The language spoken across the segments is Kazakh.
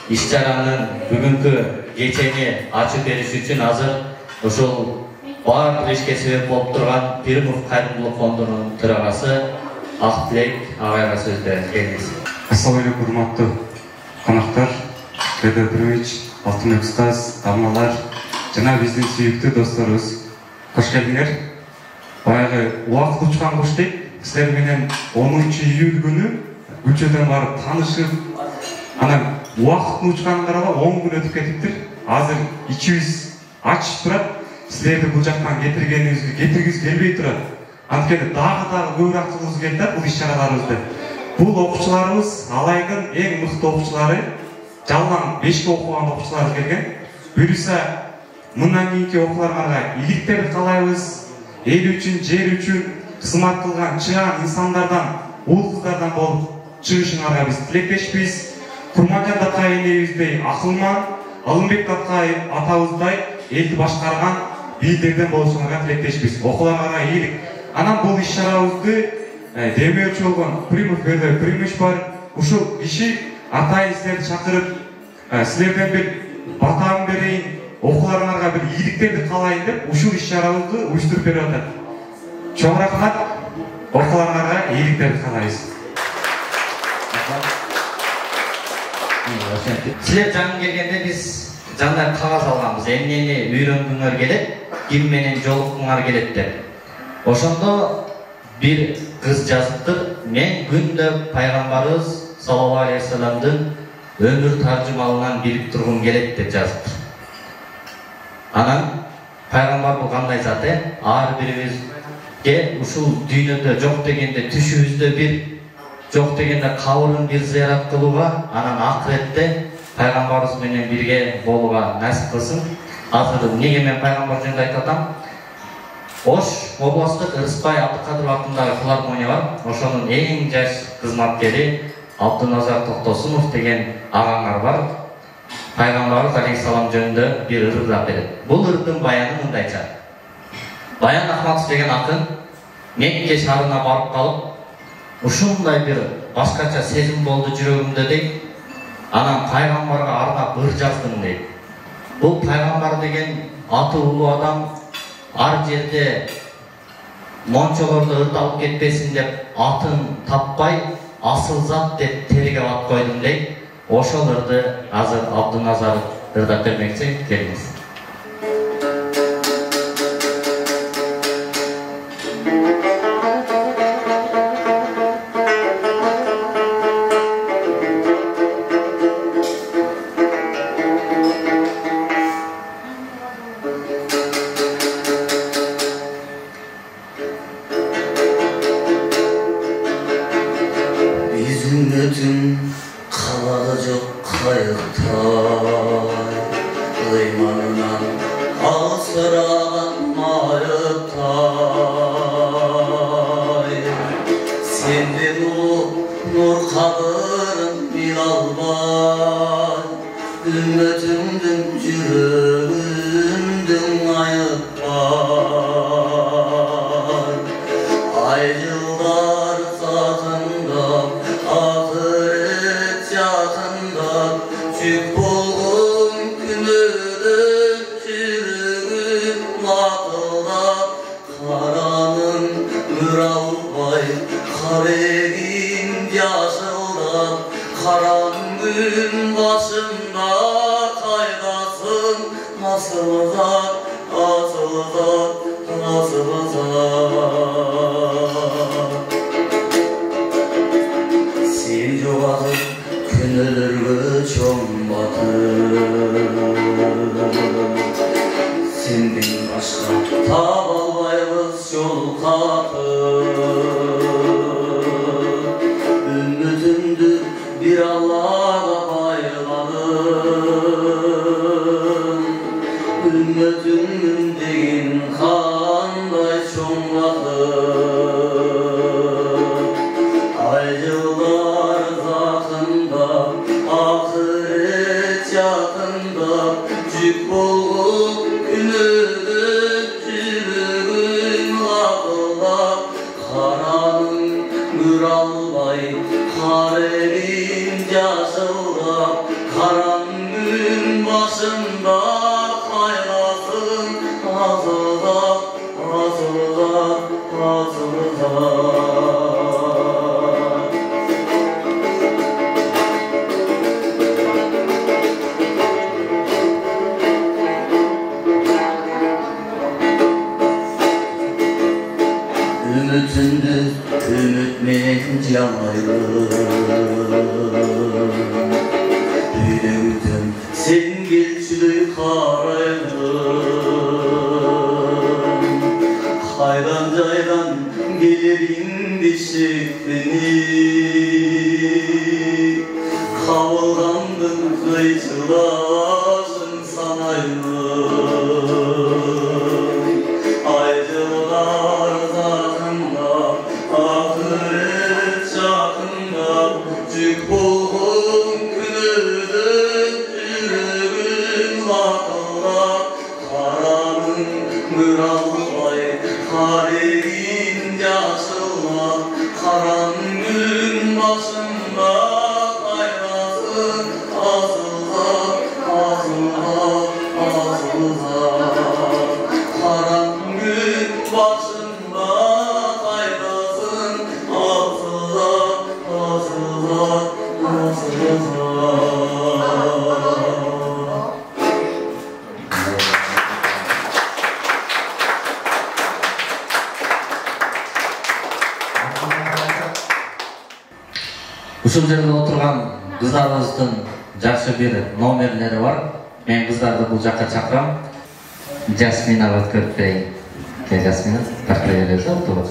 иш-чаранын бүгүнкү кечени ачып бериш үчүн азыр ошол баардык илишке себеп болуп турган Пиримов кайрымдуулук фондунун төрагасы Актилек агайга сөз беребиз. Ассалам алейкум, урматтуу конактар, Федор Пиримович, Алтынбек устаз, амалар, жана биздин сүйүктүү досторубуз. Кош келдиңер. Баягы убакыт учкан кош дейт. Силер менен 10-июль күнү көчөдөн барып таанышып, анан убакыттын учканын карабай 10 күн өтүп кетиптир. Азыр ичибиз ачып турат. Силерди бул жактан кетиргиз келбей турат. Анткени дагы көбүрөөк кылгыбыз келет да бул иш-чараларыбызды. Бул окуучуларыбыз Алайдын эң мыкты окуучулары, жалган 5 окуган окуучулар келген. Буюрса, мындан кийинки окууларга ийгиликтерди каалайбыз. Эл үчүн, жер үчүн кызмат кылган чыгаан инсандардан, уул кыздардан болуп чыгышыңарга биз тилектешпиз. Курманжан Даткай энебиздей акылман, Алымбек Даткай атабыздай элди башкарган бийлерден болушуңарга тилектешпиз. Окууларга ийгилик. Анан бул иш-чарабызды демөөрчү болгон Пиримов Федор Пиримович бар. Ушул киши атайын силерди чакырып, силерден бир батаан берейин, окууларыңарга бир ийгиликтерди каалайын деп ушул иш-чарабызды уюштуруп берип атат. Чоң рахмат, окууларыңарга ийгиликтерди каалайбыз. Силер жаңы келгенде биз жандай кагаз алганбыз. Эмнени үйрөнгүңөр келет, ким менен жолуккуңар келет деп. Ошондо бир кыз жазыптыр. Мен күндө пайгамбарыбыз саллаллаху алейхи вассаламдын өмүр таржымалынан билип тургум келет деп жазыптыр. Анан пайгамбар бул кандай зат? Ар бирибизге ушул дүйнөдө жок дегенде түшүбүздө бир, жок дегенде кабырын бир зыярат кылууга, анан акыретте пайгамбарыбыз менен бирге болууга насип кылсын. Азыр эмнеге мен пайгамбар жөнүндө айтып атам? Ош областык Ырыспай Абдыкадыров атындагы филармония бар. Ошонун эң жаш кызматкери Абдуназар Токтосунов деген агаңар бар. Пайгамбарыбыз алейхиссалам жөнүндө бир ырды берет. Бул ырдын баяны мындайча. Баян Ахматов деген акын Мекке шаарына барып калып, ушундай бир башкача сезим болду жүрөгүмдө дейт. Анан пайгамбарга арнап ыр жаздым дейт. Бул пайгамбар деген аты улуу адам ар жерде мончолордо ырд алып кетпесин деп атын таппай асыл зат деп телге ат койдум дейт. Ошол ырды азыр Абдуназар ырдап бермекчи. Келиңиз. Kara Karanlığın başında kaynasın azılar, azılar, azılar. Ümitindür, ümit men canaylı. Yüreğim sen gelçili karaydın. Haydan caydan gelirin dişikini. Kavulgandım kıyçılaşın sanaydın. Aycılar zakında, ahiret çakında, cük bulgun külüdün, yüreğin vakılla, karanın mürallay, karerin yaşılla, karanlığın başında kaynasın azılar, azılar, azılar. Karanlığın başında kaynasın azılar, azılar, azılar. Ушул жерде отурган кыздарыбыздын жакшы бир номерлери бар. Мен кыздарды бул жакка чакырам. Жасмина көрүп берейин. Жасмина, таркай беребиз да отурып.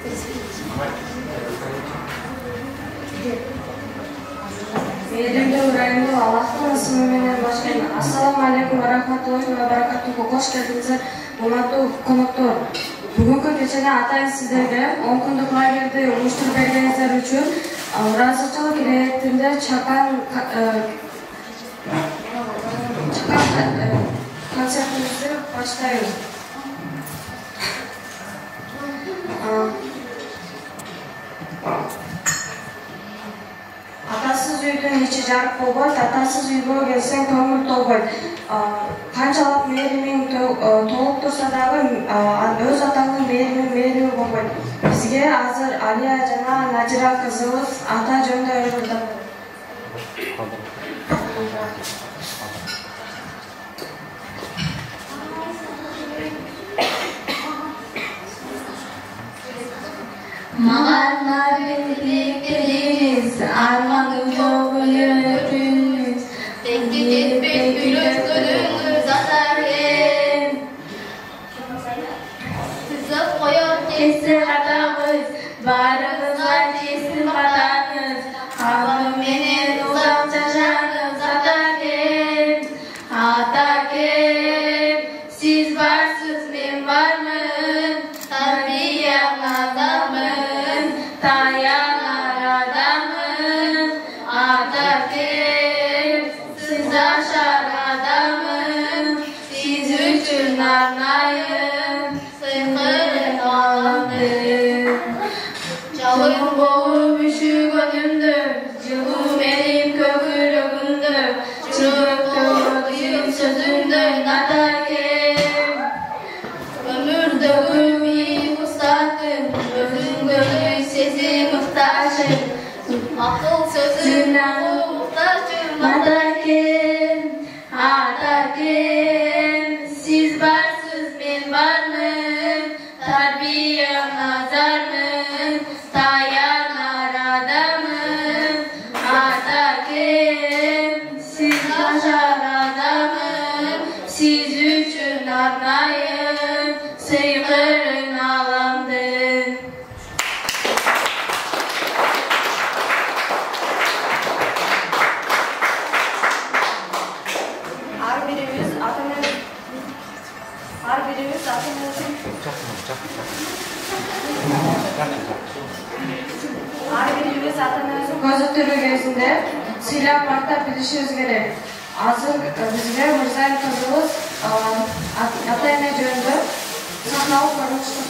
Мейирімді ұрайымды Аллахтың ысымы менен баштайм. Ассаламу алейкум ва рахматуллахи ва баракатуху. Кош келдиңиздер, урматтуу коноктор. Бүгүнкү кечеде атайын сиздерге 10 күндүк лагерди уюштуруп бергениңиздер үчүн ыраазычылык иретинде чакан концертибизди баштайбыз. Атасыз үйдүн ичи жарык болбойт, атасыз үйгө келсең көңүл толбойт. Канчалык мээримиң толуп турса дагы өз атаңдын мээрими болбойт. Бизге азыр Алия жана Надира кызыбыз ата жөнүндө ойлоду. Mağarna birlikteliğiniz, armanın yoluyunuz, teklif etmek gülüzgülünüz atarken. Sızıp koyup kesin hatamız, varınıza kesin hatanız, halım menen uzak çaşanız atarken. Atarken, siz varsız ben varmın, tarbiyem adamın, tayanar adamın. Atarken, siz aşar adamın, siz üçün arnayım, sıkırın ağlamdım. Çalın boğup üşü gönlümdür, cılım elim kökülüğündür, çırp doğruyum sözündür atarken. Ömürde gülmeyi ustattım, özün gönlü sesi muhtaçım, akıl sözünden muhtaçım atarken. Atarken, siz varsız ben varmım, tarbiyem nazarmım, tayanar adamım. Atarken, siz aşar adamım, siz üçün arnayım, sıykırın ağlamdım. Her birimiz atamızın gözü türlüğünde silah marta bilişimiz gerek. Azır bizge Mırzaev kızımız Atayna жөнүндө сахналык көрүнүштү.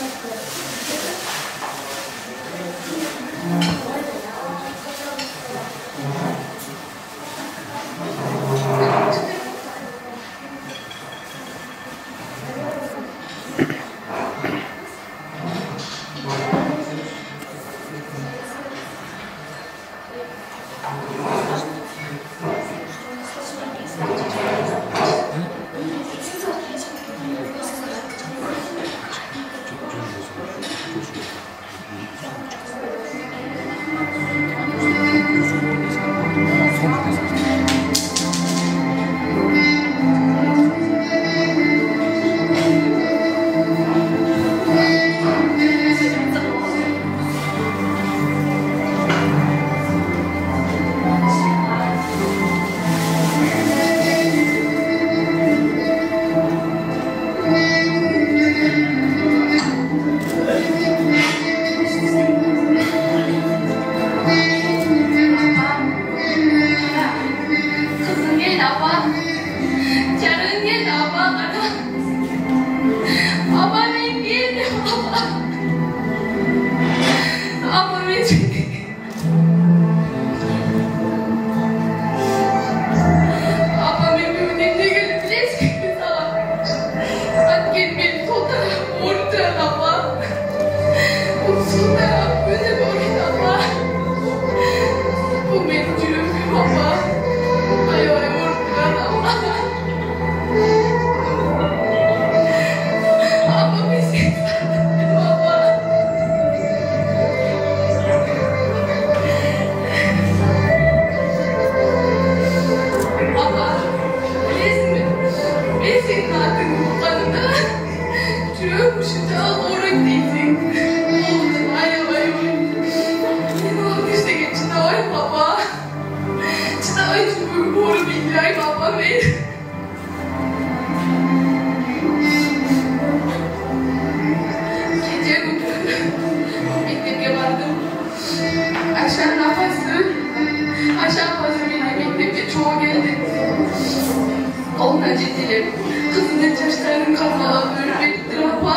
Қолына жетелеп, қызының шаштарын қамалап өрбетті апа.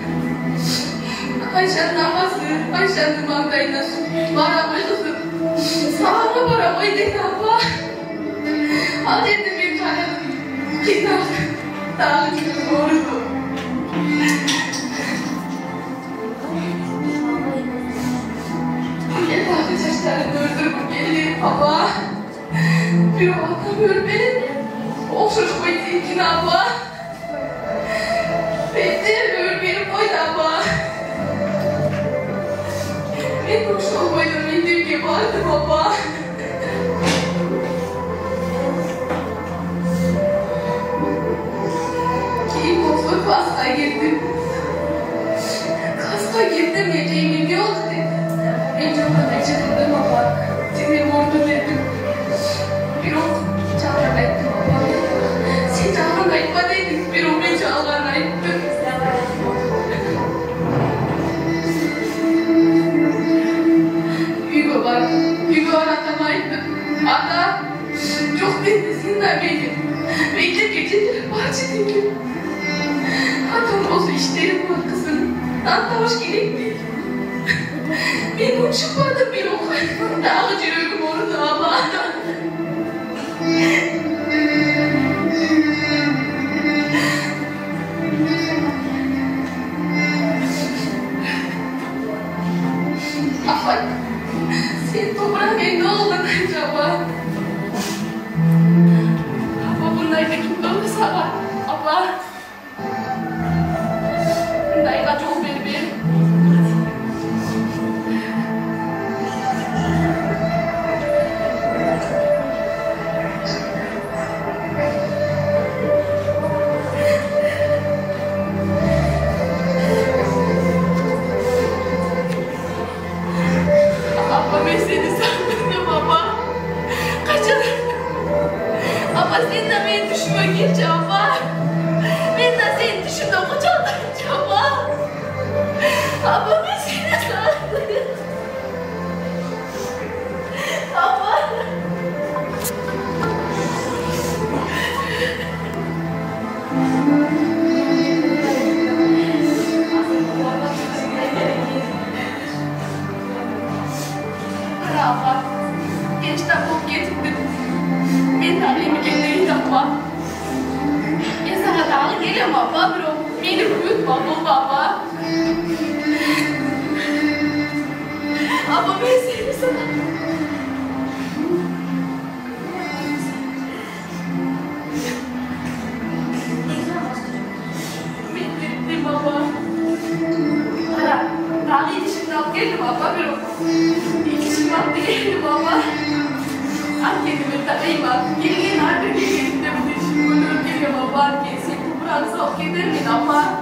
Айшаның апасы, Айшаның маңдайына бара ғой қызым. Сағана бара ғой дейді апа. Ал енді мен қарадым, қиналдым, тағы жүріп орыдым. Мен тағы шаштарын өрдіргім келді, апа. Бирок атам өрбеді. Оқшыш қойды екен апа. Беттер өрбеліп қойды апа. Мен көкшол қойдым, мендерге бардым апа. Кейін қосылып класқа келдім. Класқа келдім, ертеңге не oldu dedi. Мен жоғарыда шығындым апа. Сендер орды дедім. Бирок жалған айттым апа. Сен жалған айтпа дедің, бирок мен жалған айттым. Үйге бар атама айттым. Ата, жоқ dedi, sen de benim. Bekle geceleri bahçe dedim. Atam olsa işlerim var kızım. Anlamış gerek değil. Ben uçmadım bir okul. Dağı cürüğüm orada ama. Afak, sen toprağın ne oldun acaba? Apa bundayda kim olursa var, apa. Bundayda çok berbir. Apa ben seni sandım apa. Kaçın. Apa sen de beni düşüme geç apa. Ben de senin düşümde kocalayınca apa. Apa ben seni sandım. Apa. Apa. Gençten bulup getirdim. Ben tarihimi kendine yapma. Ben sana dağı geliyorum apa, bro. Beni büyütme baba. Apa ben seni sana. Bitti baba. Dağı yetişimden alıp geldim apa, bro. İlişim attı geldim baba. Kendime takayım bak. Gelin artık gelin de bu işim olur geliyor baba. Kesin toprağını soğuk edermin ama.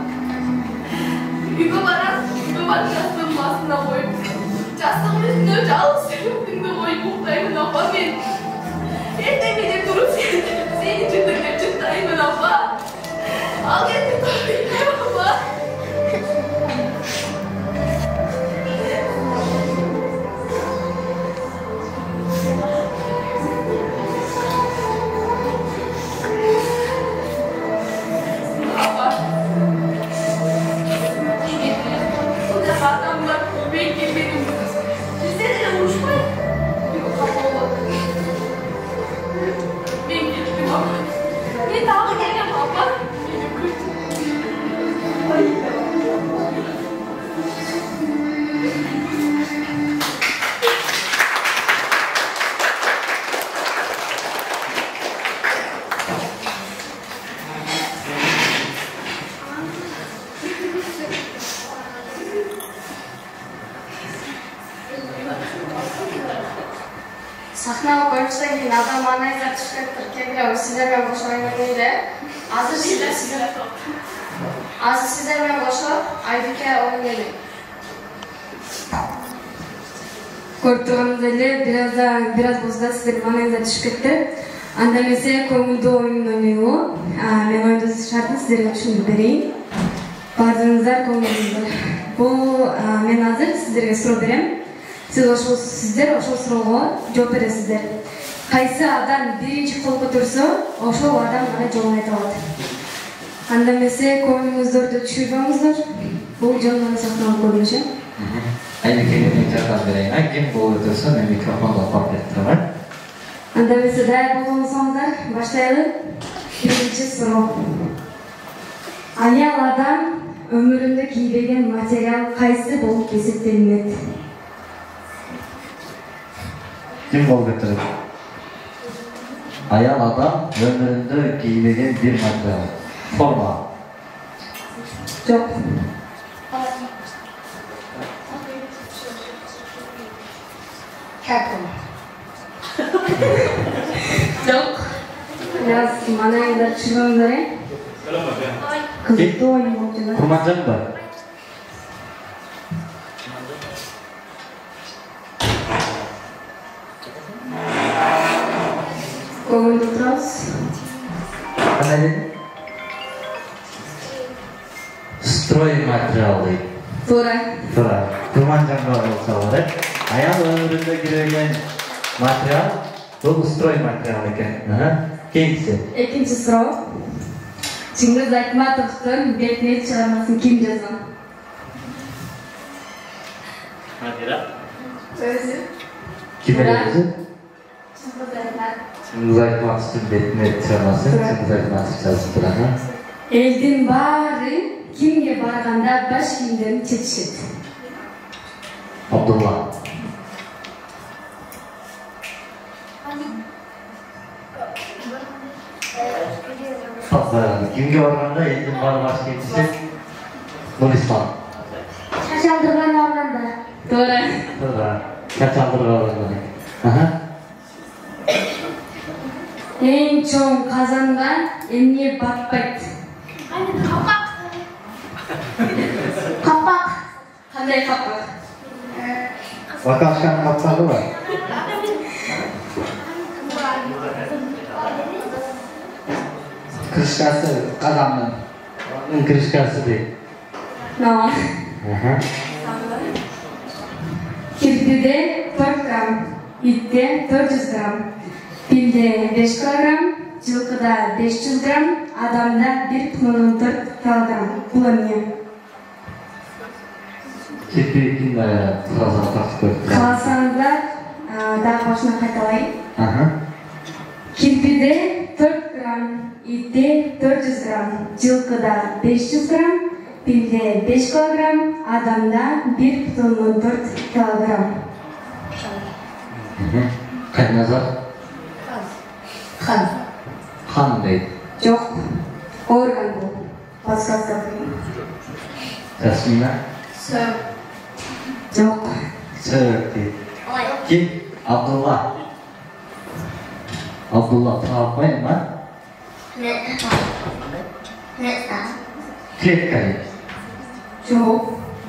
Yuvalar castığım aslında koyup. Castığım üstüne önce alıp sevimde koyup muhtayımın ama ben. Ben de beni durup senin için de çıktayımın ama. Al getir koyayım baba. Сахналық көріністен кейін адам анализдар түшкеттір кегілі сіздермен қошылайын дейді. Азыр сіздермен қошылып, Айбике ойын келin. Көріп тұрғанымыз әлі біраз болса сіздермен анализдар түшкеттір. Анда месе көңілді ойын ойнауы. Мен ойынды шартын сіздерге түсіндіріп берейін. Бардыңыздар көңіліңіздер. Бұл мен азыр сіздерге сұрау берем. Сіздер ошол суроого жооп бересиздер. Кайсы адам биринчи кол көтөрсө, ошол адам гана жолун айта алат. Анда эмесе көңүлүңүздөрдү түшүрбөңүздөр. Бул жолдон сакталып көрүнүшү. Айнекеге мен жардам берейин. Ким кол көтөрсө, мен микрофонду алып берип турам. Анда эмесе даяр болгонсоңуздар, баштайлы. Биринчи суроо. Аял адам өмүрүндө кийбеген материал кайсы болуп эсептелинет? Ким кол көтөрөт? Аял адам өмүрүндө кийбеген бир материал. Форма. Жок. Картон. Жок. Biraz manayla çırpınları. Kızıkta oynuyorlar. Kurmancan mı? Koyun tutras. Ne dedin? Stroy materyali. Sonra. Kurmancan var olsa var. Ayal ömründe giregen materyal bu stroy materyali eken. Keyifsi. İkinci soru. Cengiz Aytmatov'un Betnet çıkarmasını kim yazan? Özü. Kime Burak. yazı? Cengiz Aytmatov'un Betnet çıkarmasını Cengiz Aytmatov yazıp duran. Elдің бары kimге барғанда баш киімдерін шешеді. Abdullah. Kimge barganda elдің бары баш киімдерін Nuristan. Şaşaldırgan organda. Doğru. Kaçaldırgan. En çoğun kazangan emniye batpayt. Kapak. Qanday kapak? Vakashkan kapsağı var. Krishkasi qadamning. Krishkasi değil. No. Kirpide 4 gram, itte 400 gram, pilde 5 kilogram, жылқыда 500 gram, adamda 1,4 kilogram. Бұл не? Kirpi kimde fazla takip ediyor? Қаласаңыздар, daha başına қайталайын. Kirpide 4 gram, itte 400 gram, жылқыда 500 gram, pilde 5 kilogram, adamda 1,4 kilogram. Kaynazar? Хан. Han değil. Жоқ, орган бұл. Подсказка бұл. Tasmina? Söv. Жоқ. Sığır değil. Kim? Abdullah. Abdullah tapmayın mı? Ne? Ne? Kletkayı. Жоқ.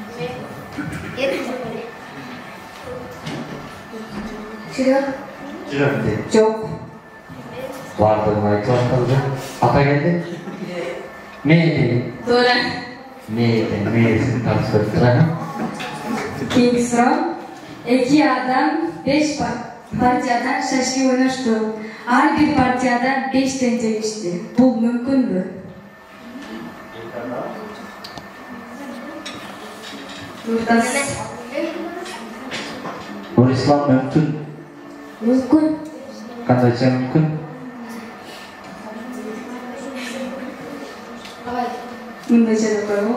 Жүрек. Cürüm değil. Жоқ. Vardığına ayıklandı. Ata geldi. Meydi. Doğru. Meydi. Tartışıyor. Кейінгі сұрау. Екі адам 5 партиядан шашки ойнашты. Ар бір партиядан 5-тен жеңішті. Бұл мүмкін бі? Нұртас. Nuristan mümkün. Мүмкін. Kandayca mümkün. Мұндай жерде қойып.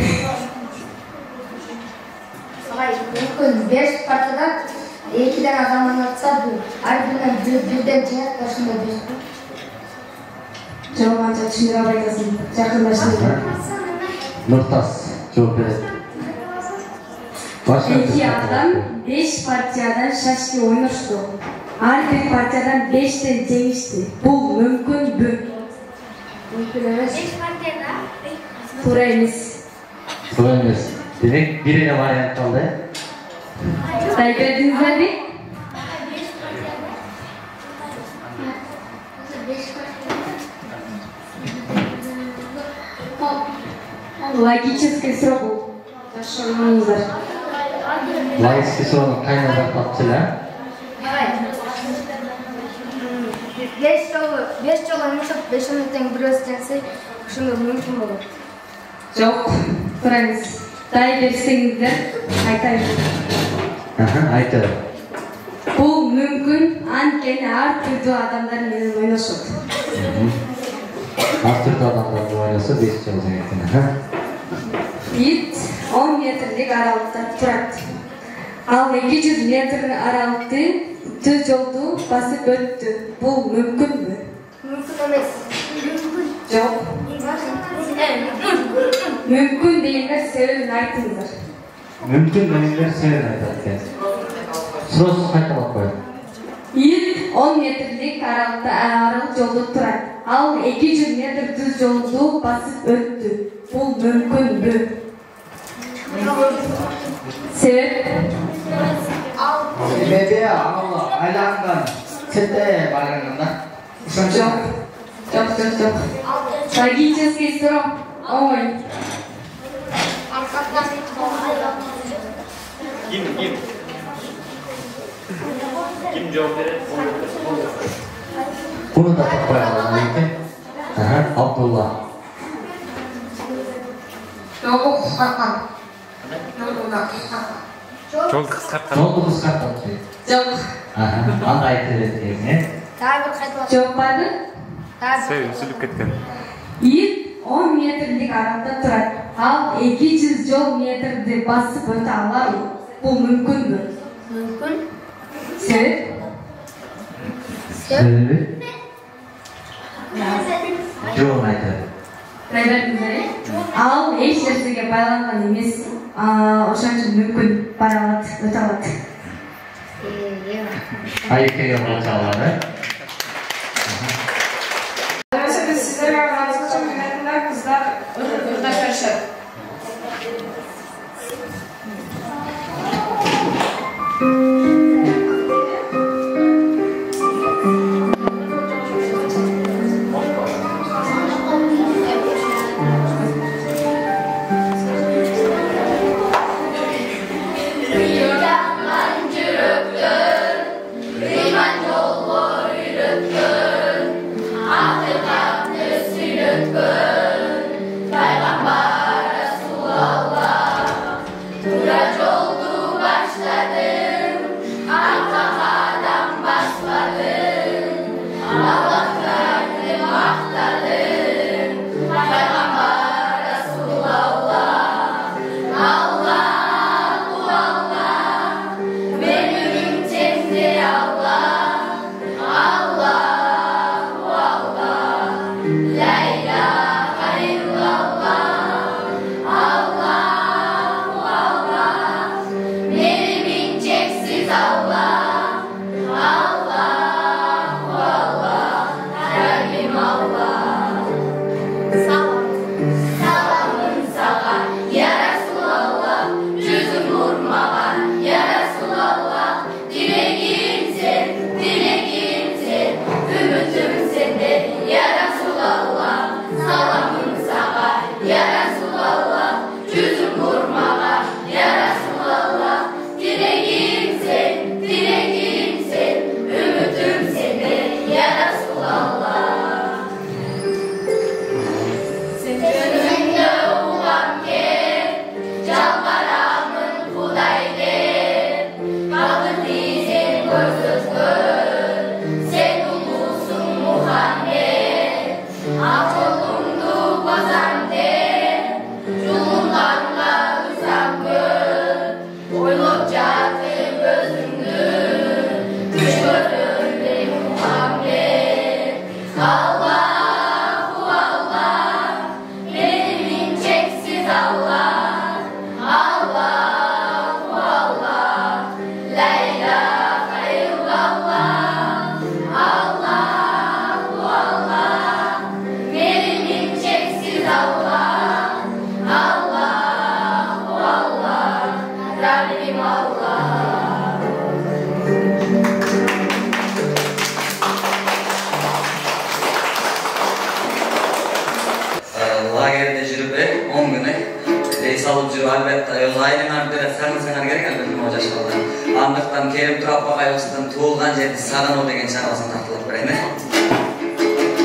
Мүмкін 5 партиядан 2-ден адам ойнатса, әрбірінен бірден жеңеді, қашында 5. Жоқ, анша түсіндіре албайсың. Жақындаштырды. Nurtas. Cevap verin. Екі адам 5 партиядан шашки ойнашты. Ар бір партиядан 5-тен жеңішті. Бұл мүмкін бі? Мүмкін емес. Тура емес. Sıra емес. Demek birine varyant kaldı. Тайгердіңіздер бе? Логический срок бұл. Ташырмаңыздар. Layıkçı sonra kaynazar tatçılar. 5 жыл ойнашып 5 минуттан bir өстенсе, ошондо мүмкүн болот. Жок, тураңыз. Дай берсеңиздер, айтайын. Айтып. Бул мүмкүн, анткени ар түрдүү адамдар менен ойношот. Ар түрдүү адамдар менен ойносо 5 жыл экен. Ит 10 метрлик аралыкта турат. Ал 200 метр аралыкты түз жолду басып өттү. Бул мүмкүнбү? Мүмкүн эмес. Жок. Мүмкүн дегендер себебин айтыңыздар. Мүмкүн дегендер себебин айтат экен. Суроону кайталап коюң. Ит 10 метрлик аралык жолду турат. Ал 200 метр түз жолду басып өттү. Бул мүмкүнбү? Себеп? Себеби ага айланган сетте барганда. Жок. Логический срок. Ой. Kim cevap verir? Bunu da tapmaya alalım eкен. Abdullah. Жолду кыскарткан. Жол кыскарткан. Жолду кыскарткан. Жок. Аны айтып бердиң, Дагы бир кайталап. Жок барды? Сен үзүлүп кеткен. Ит 10 метрлик аралыкта турат. Ал 200 жол метрди басып өтө алабы? Бул мүмкүнбү? Мүмкүн. Себеп? Себеби? Жообун айтып. Ал эч нерсеге байланган эмес. Ошон үчүн мүмкүн бара алат, өтө алат. Айкеге болчу алар, Mesela sizlere anlatacağım yönetmenler kızlar ırdaşlaşır. Lagerde жүрүп 10 күнү рейс алып жүрүп албетте айрыңар берет сагынсаңар керек албетте могу жашоодо. Андыктан Керим Турапбакаевдин туулган жерди сагынуу деген чыгармасын тартылып берейин.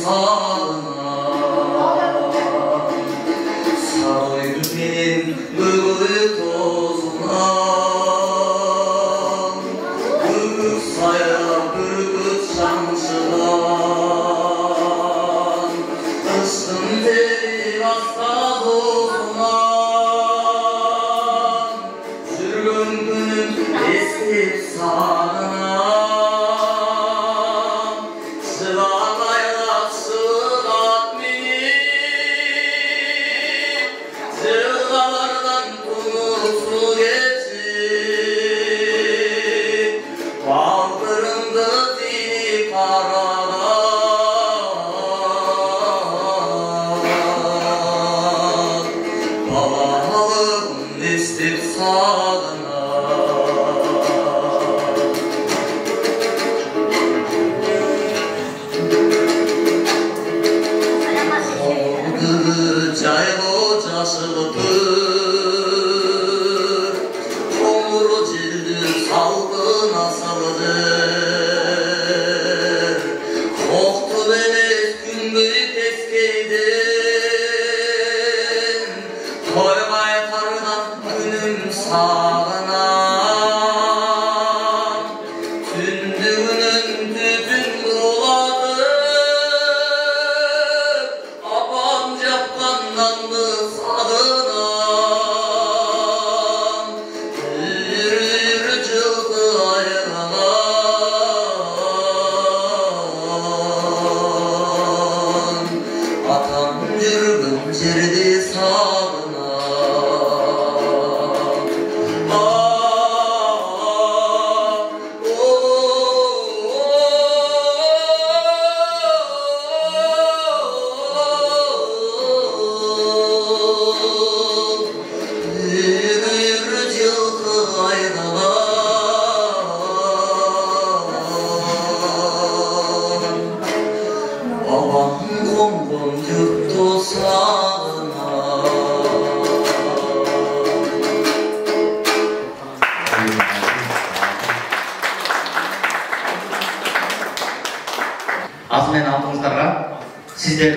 Azmen aldığınızlara sizler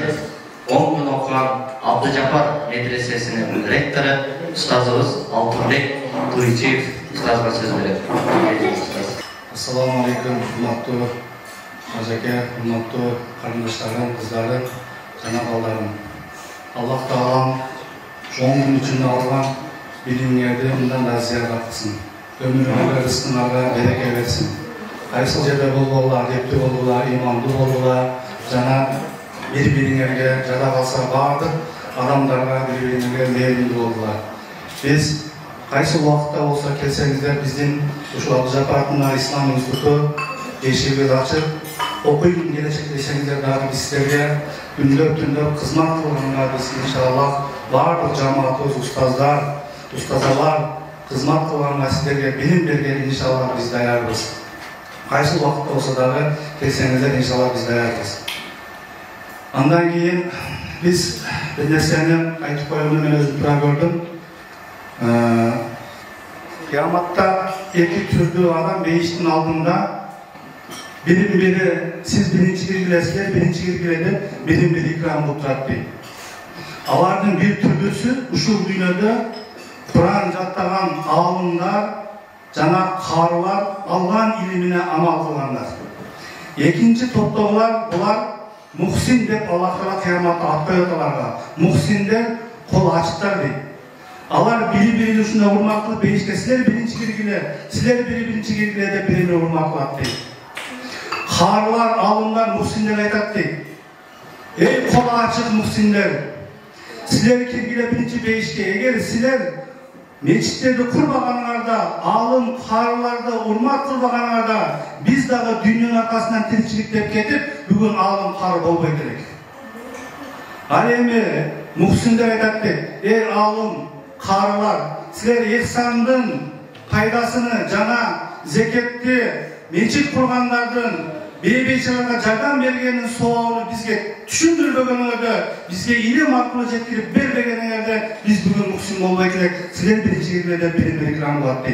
10 gün okuyan Abdujapar Medresesi'nin rektörü Ustazımız Altınbek Turiciyev Ustaz'a söz verir. Assalamu alaikum, hurmatlı Hacake, hurmatlı kardeşlerim, kızlarım, Cenab-ı Allah'ım. Allah Teala'm 10 gün içinde alınan bilimlerde bundan da ziyade kılsın. Ömrüne, rızkınlara bereket versin. Kayısıca'da bollar, adepli bollar, imanlı bollar, cana birbirine cada kalsa vardır, adamlarga birbirine meyilli bollar. Biz kaysı vakitte olsa kelsengizler bizim şu Abdujapar'ın İslam Institutu eşiğimiz açıp okuyun gelecek desengizler daha biz sizlerge gündöp kızmak kılgınlar biz inşallah vardır cemaatimiz ustazalar kızmak kılgınlar sizlerge bilim bergen inşallah biz dayarız. Kaysı vakitte olsa da kelsengizler inşallah biz dayarız. Ondan keyin biz bir neslenin aytıp koyduğunu ben özüm tura gördüm. Kıyamatta iki türlü adam değiştin aldığında biri siz birinci girgilesler, birinci girgilede birim bir ikram mutlatdı. Alardın bir türlüsü uşul dünyada Kur'an jattağan alımlar, cana karılar, Allah'ın ilimine amal kılanlar. İkinci toplumlar bular muhsin dep Allah'a kıyamatta at koyatalarga. Muhsinler kol açıklar deyip. Alar biri üstüne vurmaklı beyişte sizler birinci girgile, sizler birinci girgilede birini vurmaklı attı. Harlar, alımlar, muhsinler aytattı. Ey kolu açık muhsinler, sizler girgile birinci beyişte, eğer sizler meçitlerde kurbağanlarda, alım, harlarda, urmak kurbağanlarda biz daha dünyanın arkasından tirikçilik dep ketip, bugün alım, har bolbay gerek. Alemi, muhsinler aytattı. Ey alım, karılar, sizler ihsandın paydasını cana, zeketli, meçit kurganlardan, beybeçalarına jardan bergenin soğunu bizge düşündürbegenlerde, bizge ilim akıllı jetkirip berbegenlerde biz bugün muhsin olmay gerek. Sizler birinci girmede bir ikram kılattı.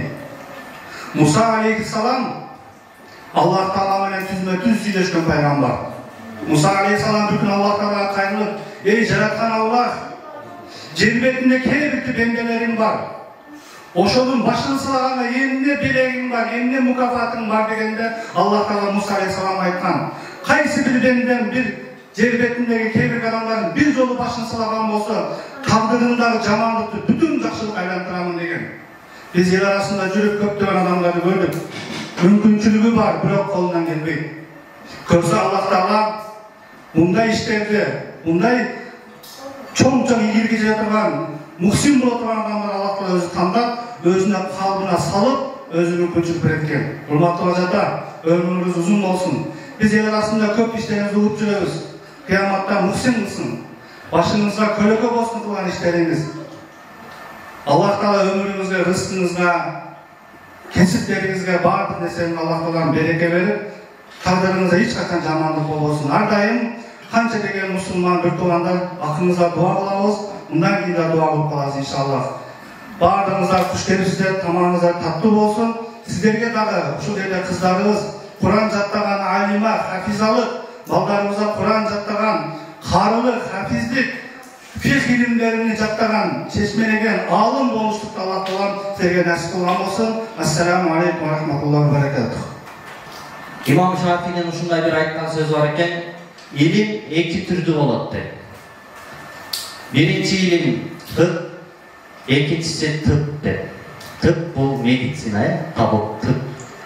Musa aleyhisselam Allah Teala bilen tüzme tüz süйлöşken peygamber. Musa aleyhissalam bütün Allah Teala kayırılıp, ey жараткан Allah, жер бетинде кээ бирти бенделерим бар. Ошонун башын сылаганда эмне белегиң бар, эмне мукафатың бар дегенде Аллах Таала Муса алейхиссалам айткан. Кайсы бир бенден бир жер бетиндеги кээ бир адамдардын бир жолу башын сылаган болсо, кабдыгындагы жамандыкты бүтүн жакшылыкка айлантырамын деген. Биз эл арасында жүрүп көптөгөн адамдарды көрдүк. Мүмкүнчүлүгү бар, бирок колунан келбейт. Көрсө Аллах Таала мындай иштерди, мындай чоң-чоң ийгиликке жете турган, мухсин боло турган адамдар Аллах Таала өзү тандап, өзүнүн калбына салып, өзү мүмкүнчүлүк берет экен. Урматтуу ажаттар, өмүрүңүз узун болсун. Биз эл арасында көп иштерибизди угуп жүрөбүз. Кыяматта мухсин кылсын. Башыңызга көлөкө болсун кылган иштериңиз. Аллах Таала өмүрүңүзгө, рызкыңызга, кесиптериңизге баардык нерсени Аллах Таала береке берип, тагдырыңызда эч качан жамандык болбосун. Ар дайым канча деген мусулман бир туугандар акыңызга дуа кылабыз, мындан кийин да дуа кылып калабыз иншаллах. Баардыгыңыздар куш келипсиздер, тамагыңыздар таттуу болсун. Сиздерге дагы ушул эле кыздарыбыз Куран жаттаган алима, хафизалык, балдарыбызга Куран жаттаган, карылык, хафиздик, фих илимдерин жаттаган, чечмелеген алым болуштукту Аллах Таала силерге насип кылган болсун. Ассаламу алейкум ва рахматуллахи ва баракатух. İmam Şafii'nin ушундай bir айткан сөзү бар экен, илим эки түрдүү болот деп. Биринчи илим тып, экинчиси тып деп. Тып бул медицина, табып тып.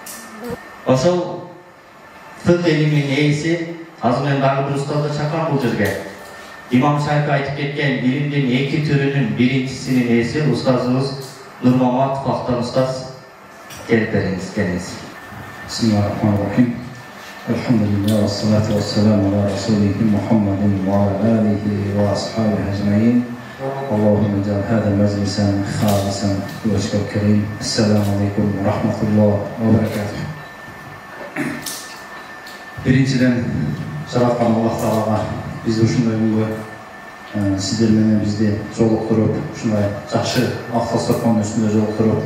Ошол тып илиминин ээси, азыр мен дагы бир устазды чакырам бул жерге. İmam Şafii айтып кеткен илимдин эки түрүнүн биринчисинин ээси устазыбыз Нурмаматов Актан устаз. Келип бериңиз, келиңиз. Bismillahirrahmanirrahim. Elhamdülillah ve salatu ve selamu ala Resulihim Muhammedin ve ala alihi ve ashabihi ecmaîn. Allahümme ec'al hâzâ meclisen hâlisen ve veçhel kerîm. Esselamu aleyküm ve rahmetullah ve berekatuh. Birinciden жараткан Аллах Таалага бизди ушундай күнгө сиздер менен бизди жолуктуруп, ушундай жакшы автостопконун үстүндө жолуктуруп,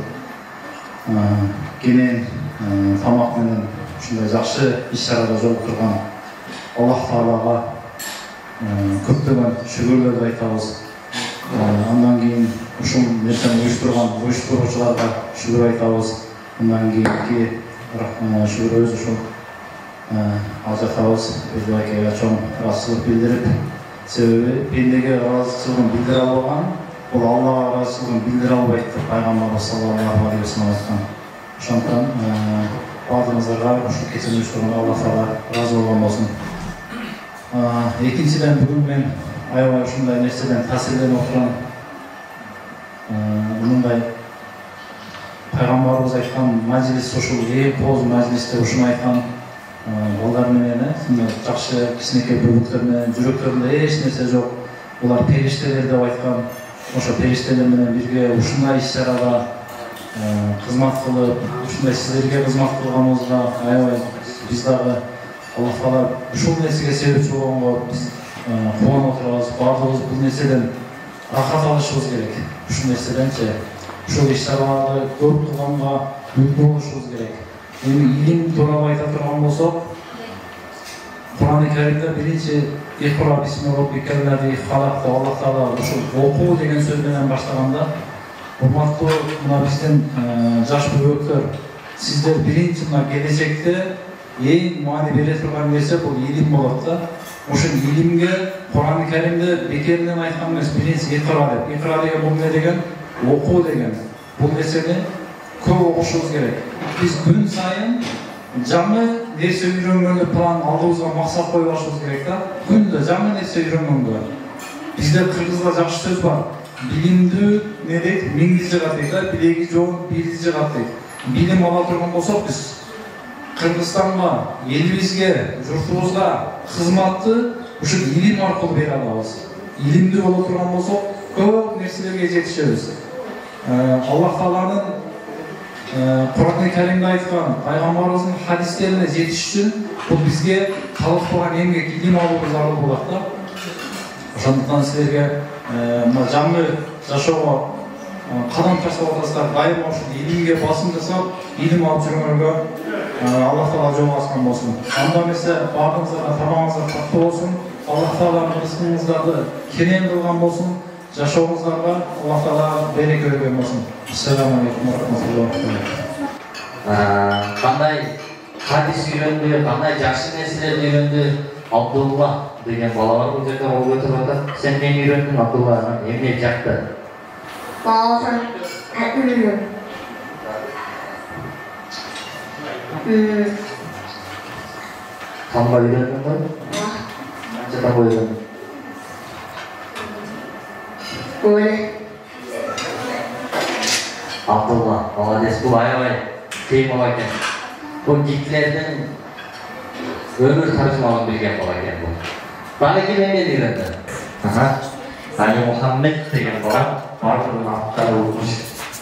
кенен тамак менен ушундай жакшы иш-чарада жолуктурган Аллах Таалага көптөгөн шүгүрлөрдү айтабыз. Андан кийин ушул нерсени уюштуруучуларга шүгүр айтабыз. Андан кийинки шүгүрүбүз ушул ажатабыз. Өзбекеге чоң ыраазычылык билдирип, себеби пендеге ыраазычылыгын билдире албаган, бул Аллага ыраазычылыгын билдире албайт деп пайгамбарыбыз саллаллаху алейхи ва саллям айткан. Ошондон баардыгыңыздарга ушул кечени уюштурган Аллах Таала ыраазы болгон болсун. Экинчиден бүгүн мен аябай ушундай нерседен таасирленип отурам. Мындай пайгамбарыбыз айткан мажлис, ушул эң кооз мажлисте ушуну айткан балдар менен, жакшы кичинекей бөлүктөр менен жүрөктөрүндө эч нерсе жок. Булар периштелер деп айткан. Ошо периштелер менен бирге ушундай иш-чарада кызмат кылып, ушундай сиздерге кызмат кылганыбызга аябай биз дагы Аллах Таала ушул нерсеге себепчи болгонго биз кубанып отурабыз. Баардыгыбыз бул нерседен рахат алышыбыз керек. Ушул нерседенчи ушул иш-чараларды көп кылганга үлгү болушубуз керек. Эми илим тууралуу айта турган болсок, Куран-ы Каримде биринчи Икра бисми роббикаллази халак деп Аллах Таала ушул окуу деген сөз менен баштаганда, урматтуу мына биздин жаш бөбөктөр, сиздер биринчи мына келечекте эң маани бере турган нерсе бул илим болот да. Ошол илимге Куран-ы Каримде бекеринен айткан эмес, биринчи Икра деп. Икра деген бул эмне деген? Окуу деген. Бул нерсени көп окушубуз керек. Биз күн сайын жаңы нерсе үйрөнгөндү план алдыбызга максат коюп алышыбыз керек да. Күндө жаңы нерсе үйрөнгөнгө. Бизде кыргызда жакшы сөз бар. Билимдүү не дейт? Миңди жыгат дейт да, билеги жоон бирди жыгат дейт. Билим ала турган болсок биз Кыргызстанга, элибизге, журтубузга кызматты ушул илим аркылуу бере алабыз. Илимдүү боло турган болсок, көп нерселерге жетишебиз. Аллах Тааланын Куран-ы Каримде айткан, пайгамбарыбыздын хадистерине жетиш үчүн бул бизге калып турган эмгек, илим алуубуз зарыл болот да. Ошондуктан силерге мына жаңы жашоого кадам таштап атасыздар, дайыма ушул илимге басым жасап, илим алып жүргөнгө Аллах Таала жол ачкан болсун. Анда эмесе бардыгыңызга тамагыңызга таттуу болсун. Аллах Таала рызкыңыздарды кенен кылган болсун. Жашооңуздарга Аллах Таала береке берген болсун. Ассаламу алейкум ва рахматуллахи. Кандай хадис үйрөндү, кандай жакшы нерселерди үйрөндү Абдулла деген бала бар бул жерде ол өтүп атат. Сен эмне үйрөндүң Абдулла? Эмне жакты? Баладан үйрөндүм. Тamba үйрөндүң ба? Канча тamba үйрөндүң? Абдулла, молодец, бул аябай кыйын бала экен. Бул Гитлердин өмүр таржымалын билген бала экен бул. Дагы ким эмнени үйрөндү? Али Мухаммед деген бала бардыгын аттары укмуш.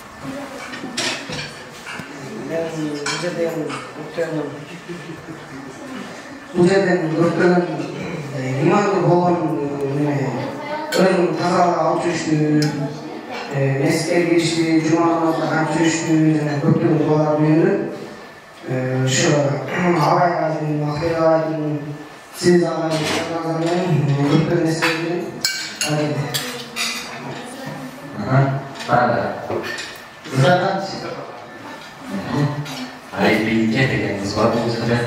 Бул жерден көргөнүм имандуу болгон өзүм таза алып жүрүштү, меске киришти, жума намазына кантип жүрүштү жана көптөгөн дуаларды үйрөндүм. Ошо абайдын, акыйдадын, сиз агайдын көптөгөн нерселерди Kızlardançı. Ay bilge dediğiniz var mı sizde?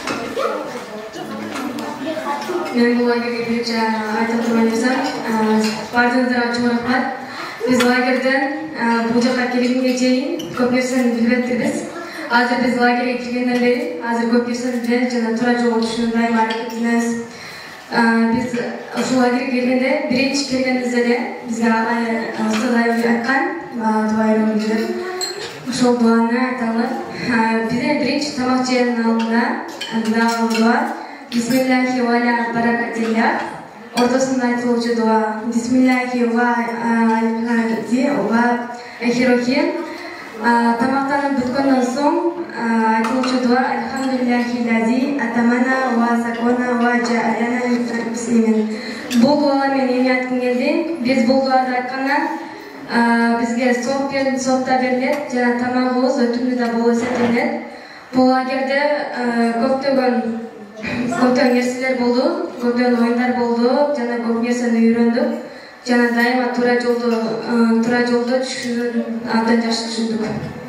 Men bu lagerge birlikte aytып турганымызда бардыгыңыздарга чоң рахмат. Биз лагерден бул жака келгенге чейин көп нерсени билбептирбиз. Азыр биз лагерге келгенден бери азыр көп нерсени билебиз жана туура жолго түшүүнү дайыма аракеттенебиз. Biz ушул лагерге келгенде биринчи келгенибизде эле бизге устаз айыл айткан дуа үйрөнгүздөр. Ошол дуаны айталы. Биздин биринчи тамак жеэнин алдында дуа Бисмиллахи ва аля баракатиллах. Ортосунда айтылуучу дуа Бисмиллахи ва аль-хади ва ахирохим. Тамактанып бүткөндөн соң айтылуучу дуа Альхамдулиллахи лази атамана ва сакона ва жаалана муслимин. Бул дуалар мен эмне айткым келди? Биз бул дуарды айткандан бизге сооп да берилет жана тамагыбыз өтүмдүү да болуп эсептелет. Бул лагерде көптөгөн нерселер болду, көптөгөн оюндар болду жана көп нерсени үйрөндүк. Жана дайыма туура жолдо түшүүнү абдан жакшы түшүндүк.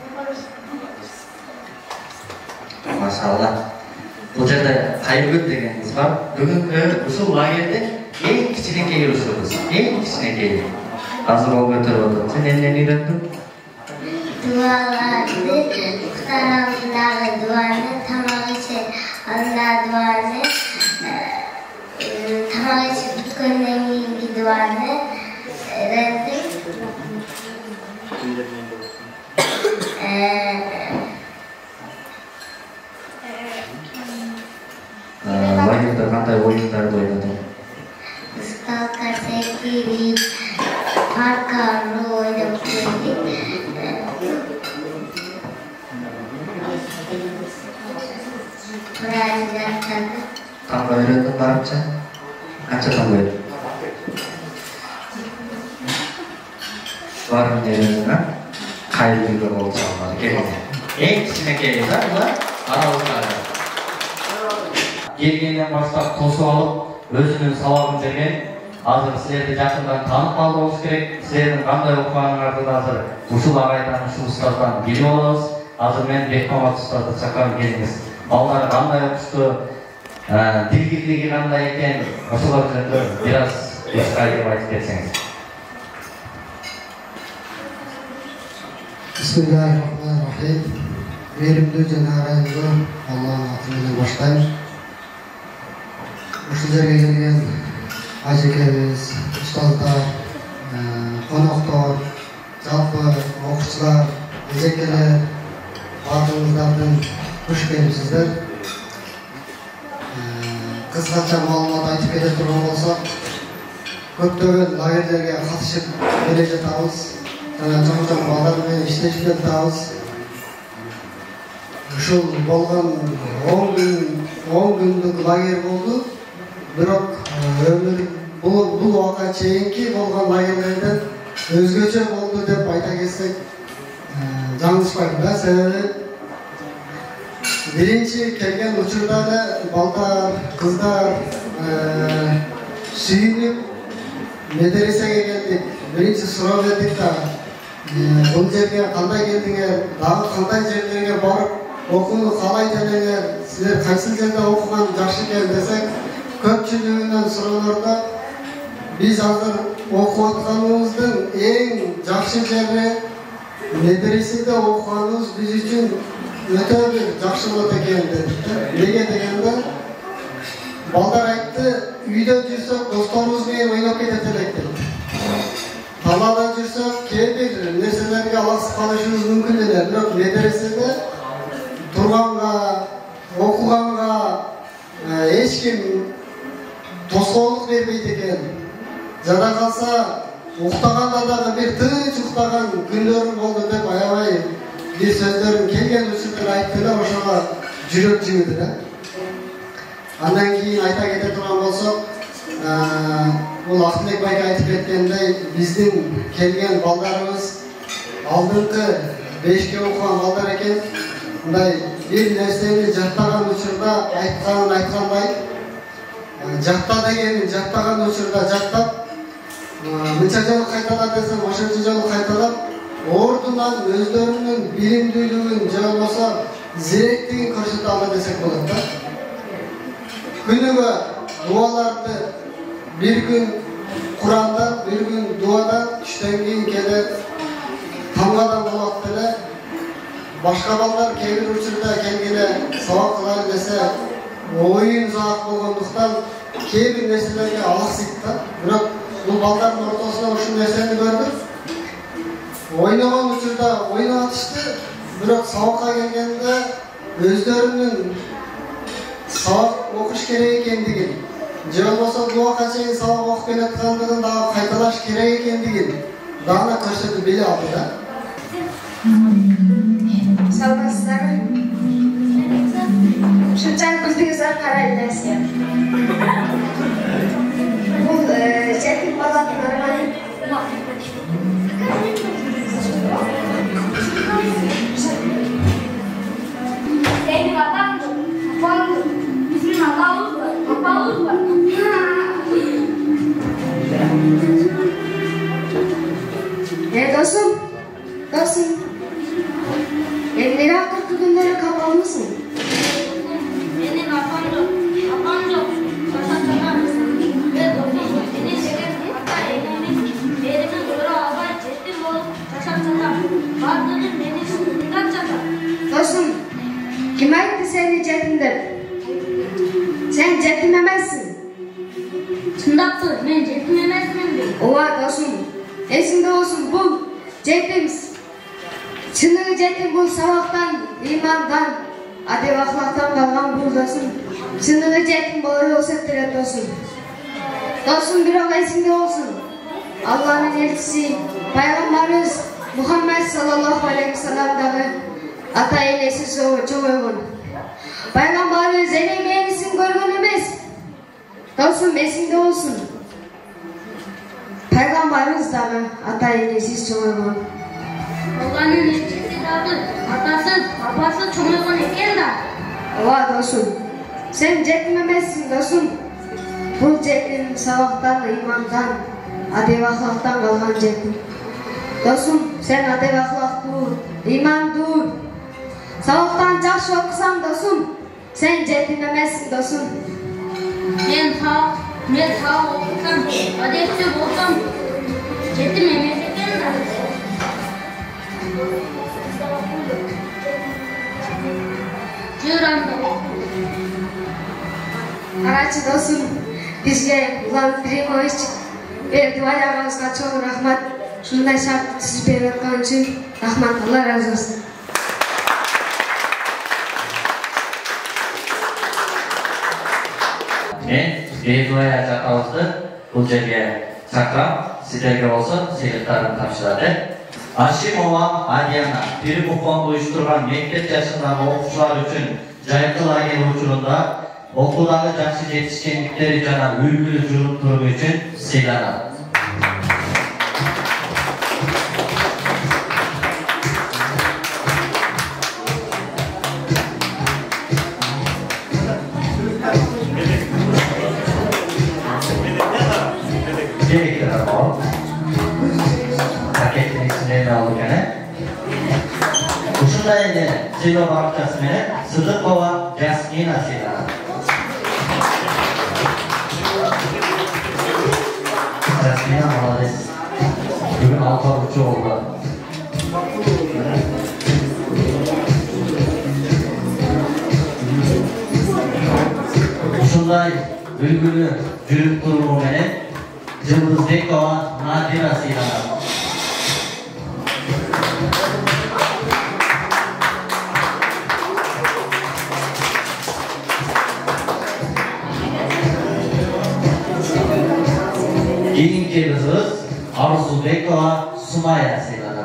Машалла. Бул жерде Кайыргүл дегениңиз бар. Бүгүнкү ушул лагерде эң кичинекей ушубуз. Эң кичинекей. Азыр ол көтөрүп атат. Сен эмнени үйрөндүң? Дуаларды, кутарамдагы дуаны, тамак ичип анда дуаны, тамак ичип бүткөндөн кийинки дуаны үйрөндүм. Лагерде кандай оюндарды ойнодуң? Скалка, секирит, паркарды ойноп келдик. Tamba үйрөндүң барынча? Канча тamba үйрөндүң? Барын үйрөндүң, а? Кайыргүлгө болуп чалмады, келиңер. Эң кичинекей да, булар аралыктагы. Келгенден баштап тосуп алып, өзүнүн сабагын берген. Азыр силерди жакындан таанып калды болуш керек. Силердин кандай окуганыңарды да азыр ушул агайдан, ушул устаздан билип алабыз. Азыр мен Бекмамат устазды чакырып келиңиз. Балдар кандай окушту, дилгирлиги кандай экен, ошолор жөнүндө бир аз айтып кетсеңиз. Бисмиллахиррахманиррахим. Мээримдүү жана агайындуу Алланын аты менен баштайм. Ушул жерге келген ажекебиз, устаздар, коноктор, жалпы окуучулар, эжекелер баардыгыңыздардын хуш келипсиздер. Кыскача маалымат айтып келе турган болсок, көптөгөн лагерлерге катышып келе жатабыз. Жана чоң балдар менен иштешип жатабыз. Ушул болгон 10 күндүк лагер болду. Бирок бул убакка чейинки болгон лагерлерден өзгөчө болду деп айта кетсек жаңылышпайм да. Себеби birinci kelgen uçurda da baltar, kızlar suyunip medresege geldik. Birinci sınav verdik da бұл жерге қандай келдіңер, дағы қандай жерлерге барып оқуды қалай төлеңер, сіздер қайсы жерде оқыған жақсы екен десек, көпшілігінен сұрауларда biz hazır оқыватқанымыздың ең жақсы жері медреседе оқығанымыз біз үшін өте бір жақсы болады екен дедік. Неге дегенде балдар айтты, үйде жүрсек достарымызбен ойнап кететін деді. Қалада жүрсек кейбір нәрселерге алысып қалышымыз мүмкін еді. Бірақ медреседе тұрғанға, оқығанға ешкім тосқауылдық бермейді екен. Жада қалса ұйықтағанда дағы бір тыныш ұйықтаған күндерім болды деп аябай bir сөздерін келген үшілдер айтты да ошаға жүрек жібіді. Андан кейін айта кете тұрған болсақ, бұл Ақтілек байға айтып кеткендей, біздің келген балдарымыз алдыңғы 5-ке оқыған балдар екен. Бұндай бір нәрсені жаттаған учурда айтқанын айтқандай, жатта дегенін жаттаған учурда жаттап, мынча жолы қайталап десем, ошончо жолы қайталап, ордунан өздөрүнүн билимдүүлүгүн же болбосо зеректигин көрсөтө ала десек болот да. Күнүгө дуаларды bir gün Kur'an'dan, bir gün duadan, түштөн кийин келе тамгадан болот деле. Башка балдар кээ бир учурда келгеле сабак кылайын десе, оюн заак болгондуктан кээ бир нерселерге алаксыйт да. Бирок бул балдардын ортосунда ушул нерсени көрдүк. Ойногон учурда ойноп атышты, бирок сабакка келгенде өздөрүнүн сабак окуш керек экендигин, же болбосо дуака чейин сабак окуп келаткандыгын дагы кайталаш керек экендигин дагы көрсөтүп бере алды да. Саламатсыздарбы? Ушунчалык көзүңүзгө карайлы сиз. Бул жетим баланын арманы. Senin adamdı, babandı, bizim adamımız var, babamız var. Dostum, nere akırkı günlere kapalı mısın? Benim adamdı, babamdı, başlatacağım. Ve dostum, beni seven hatta evlenmek, berimin doğru albay çektim olup başlatacağım. Vardığım beni sınırdan çakar. Dostum, kim ayıttı seni jetim dep? Sen jetim emassin. Şundaptır, men jetim emasmın deyim. Ova dostum, esinde olsun bul jetimiz. Çınığı jetim bul sabaktan, imandan, adep ahlaktan kalgan bul dostum. Çınığı jetim boru olsa tere dostum. Dostum bir ola esinde olsun. Allah'ın elçisi, Peygamberimiz Muhammed sallallahu aleyhi ve sellem'dagi ata enesi çoğuygun. Peygamberimiz enemeğinisin görgün emes. Dostum esinde olsun. Peygamberimiz dagi ata enesi çoğuygun. Allah'ın elçisi dadı, atası, babası çoğuygun eken da. Ova dostum, sen jetim emessin dostum. Bul jetim sabaktan, imandan, adep ahlaktan kalgan jetim. Dostum, sen adep ahlak dur, iman dur. Sabaktan жақсы okusan dostum, sen jetim emassin dostum. Men sağ okusam, adepçi bolsam, jetim emes eken da. Juranda. Karachi dostum, bizge Ulan Primovic berdi ayağınızga çoğu rahmat. Şunday şart tuzup berip atkan üçün rahmat, Allah razı olsun. Men Beyduaya Çakavız'ды бұл жерге шақырам, сіздерге болса сыйлықтарын тапшырады. Ашимова Адиана Пермь фонды ұйыштырған мектеп жашындағы оқушылар үшін жайқы лагерь учурунда окуудағы жақсы жетишкендиктери жана үлгүлүү журумтуругу үчүн сыйланат. Ушундай эле сыйлоо баракчасы менен Сыдыкова Жасмина сыйланат. Жасмина молодец. Бүгүн алкагычы болду. Ушундай үлгүлүү жүрүп туруу менен Жылдызбекова Надира сыйланат. Keyingi kızımız Arzubekova Sumaya sıylanır.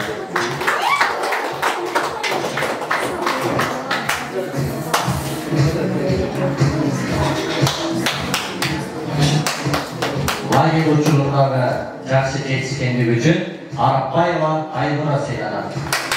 Lager uçurumdagi yaxshi yetishganligi uchun Arapbayeva Ayg'ura sıylanır.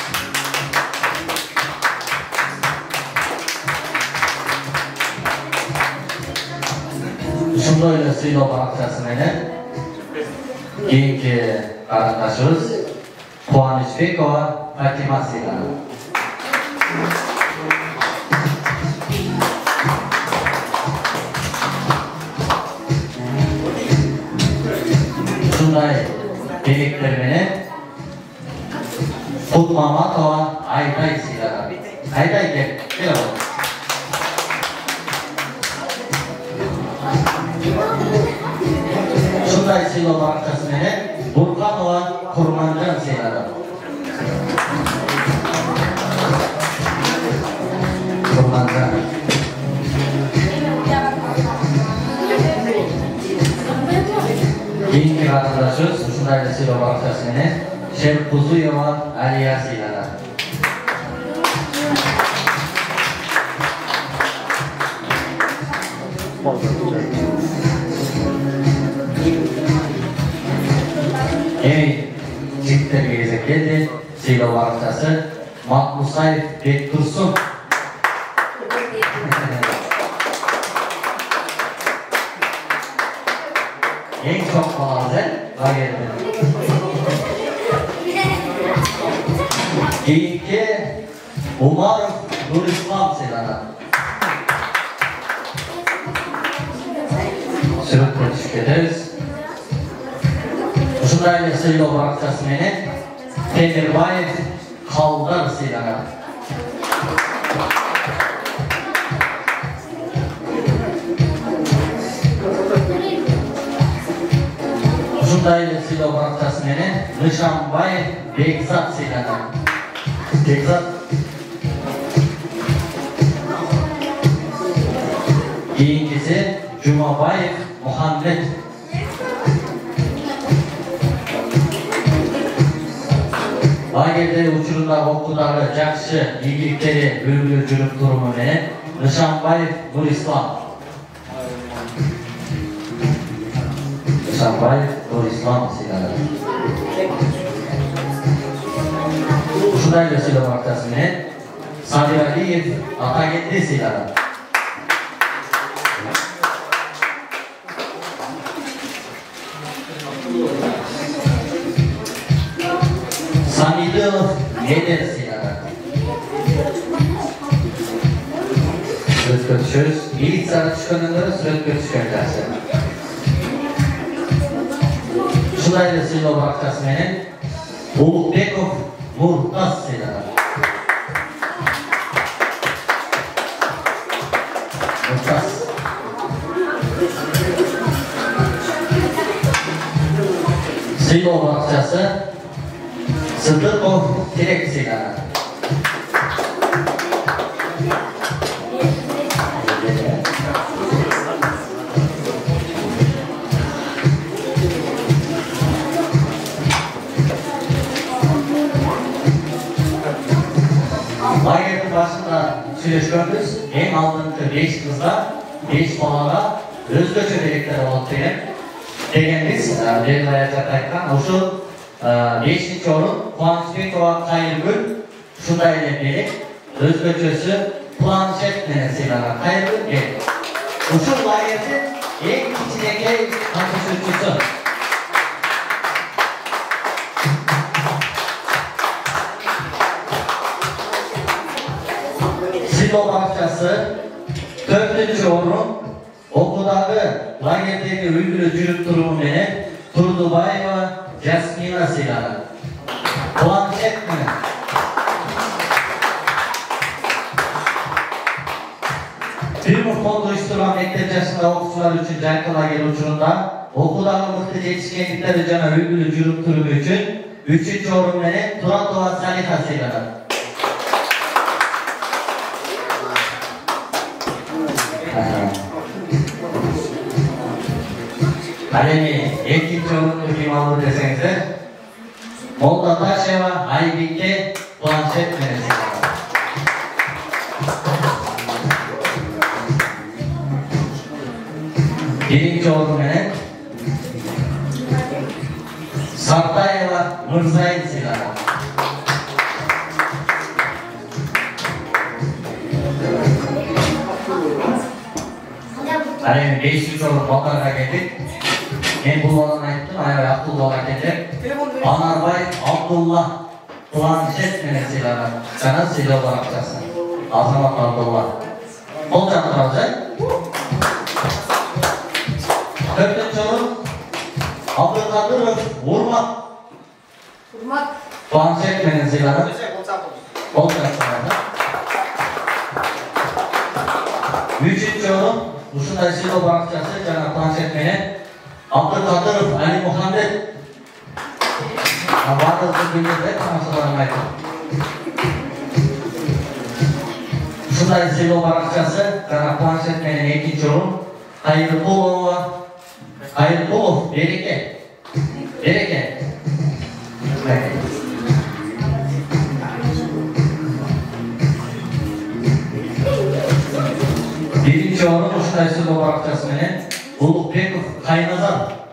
Shunday ele siylov baraqchasi menен keyingi qarindoshimiz Quvonchbekova Fatima sıylanır. Shunday delikler menен Qutmamatova Ayday sıylanır. Ayday gel. Shunday siylov baraqchasi menен Burqanova Qurmanjon sıylanır. Qurmanjon. Keyingi qarindoshimiz shunday ele siylov baraqchasi menен Sherquzuyeva Aliya sıylanır. Çiftlerge gezek geldi. Siylov baraqchasi Matmusayev Bektursun. En çok bazen lagerdi. Keyingi Umarov Nurislam sıylanır. Sürütle düşük ederiz. Shunday ele siylov baraqchasi menен Temirbayev Kaldar sıylanır. Shunday ele siylov baraqchasi menен Nishonbayev Bekzat sıylanır. Bekzat. Keyingisi Jumabayev Muhammed. Lagerde uçurumda okudagi yaxshi yigitleri үлгү жүрүp туруму менен Nishonbayev Nurislam. Nishonbayev Nurislam sıylanır. Shunday ele siylov baraqchasi menен Sadiraliyev Atagendi sıylanır. Samidov Neder sıylanır. Suratga tushirish, militsiyada tushgandan ko'ra suratga tushgan yaxshi. Shunday ele siylov baraqchasi menен Ulug'bekov Murtaz sıylanır. Murtaz. Siylov baraqchasi Sıdыкov Terek sıylanır. Lager'in başında süreçkönümüz en aldığında 5 kızda 5 balada özgöçü delikleri olup degenimiz Devlayat'a kayıttan oşu 5. orun Quvonchbekova Qayrgul shunday ele berip özgöçösü planshet menен sıylanan Qayrgul gel. Uşul lager'in en kichkinakay qatnashuvchisi. Silo Barçası 4. orun Okudağı lagerdeki ülgülü жүріп тұруы менен Турдубаева Жасмина сыйлады. Планшет менен. Фильм фонду уюштурган мектеп жашында окуучулар үчүн жайкы лагерь учурунда окуудагы мыкты жетишкендиктери жана өлгүлүү жүрүп туруу үчүн 3. орун менен Туратова Салиха сыйлады. Алеми 2. орунду ким алды десеңиздер, Молдаташева Айбикке планшет менен сыйлады. Birinci orun menен Sartaeva Mırzayin sıylады. Alemi 5. orun Bakar'a geldik. Men bu olan ayttım, ayay Abdullah geldi. Anarbay Abdullah planshet menен sıylады. Жана сыйлоо баракчасы. Азамат Абдулла. Кол жактырабыз, 4. orun Abdülkadirov Urmat planshet menен sıylады. Kol jактырабыз. 3. orun ушундай сыйлоо баракчасы жана планшет менен Abdülkadirov Ali Muhammed. Бардыгы билет тамашаларын айтып. Ушундай сыйлоо баракчасы жана планшет менен 2. orun Кайыркулова Кайыркулов Береке. Береке. Birinci orun ушундай сыйлоо баракчасы менен Улукбеков Кайназар.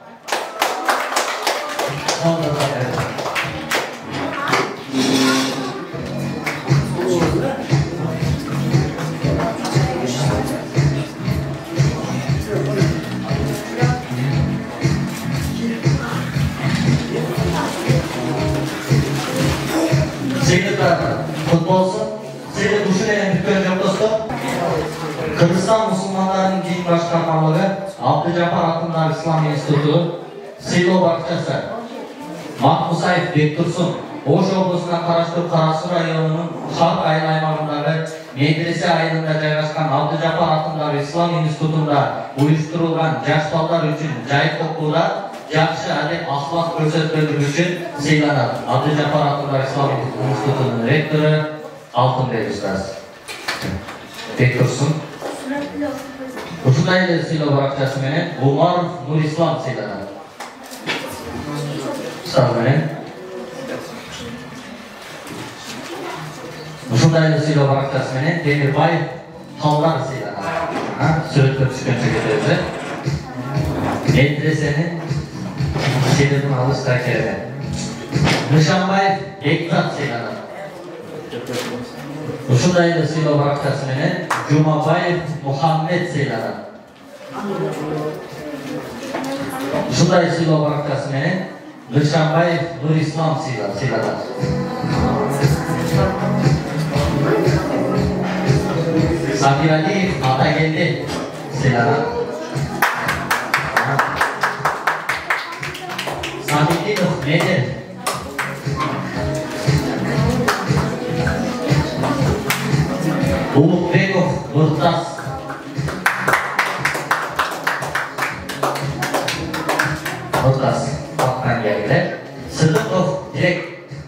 Futbolsun, sizi düşünelim bütün yok dostum. Kırgızstan Müslümanların din başkanlığı Abdülcapar Atındar İslam İnstitutu Silo Barçası Mahmusayev Bektursun Oş облысына қарашты Қарасу районунун Шарк айыл аймагындагы медресе айылында жайгашкан Абдыжапар атындагы Ислам институтунда уюштурулган жаш балдар үчүн жайык окууда жакшы адеп ахлак көрсөткөнлүгү үчүн сыйланат. Абдыжапар атындагы Ислам институтунун ректору Алтынбек устаз Бектурсун. Ушундай эле сыйлоо баракчасы менен Умаров Нурислам сыйланат. Устаз менен ушундай эле сыйлоо баракчасы менен Темирбаев Талдар сыйланат. Сүрөткө түшкөн жигиттерибиз. Медресенин себебин алышта келди. Нышанбаев Бекзат сыйланат. Ушундай эле сыйлоо баракчасы менен Жумабаев Мухаммед сыйланат. Ушундай сыйлоо баракчасы менен Нышанбаев Нурислам сыйланат. Сабиралиев Атагелди сыйланат. Самидинов Медер. Улукбеков Нуртас. Нуртас Бактан келди. Сыдыков Дирек.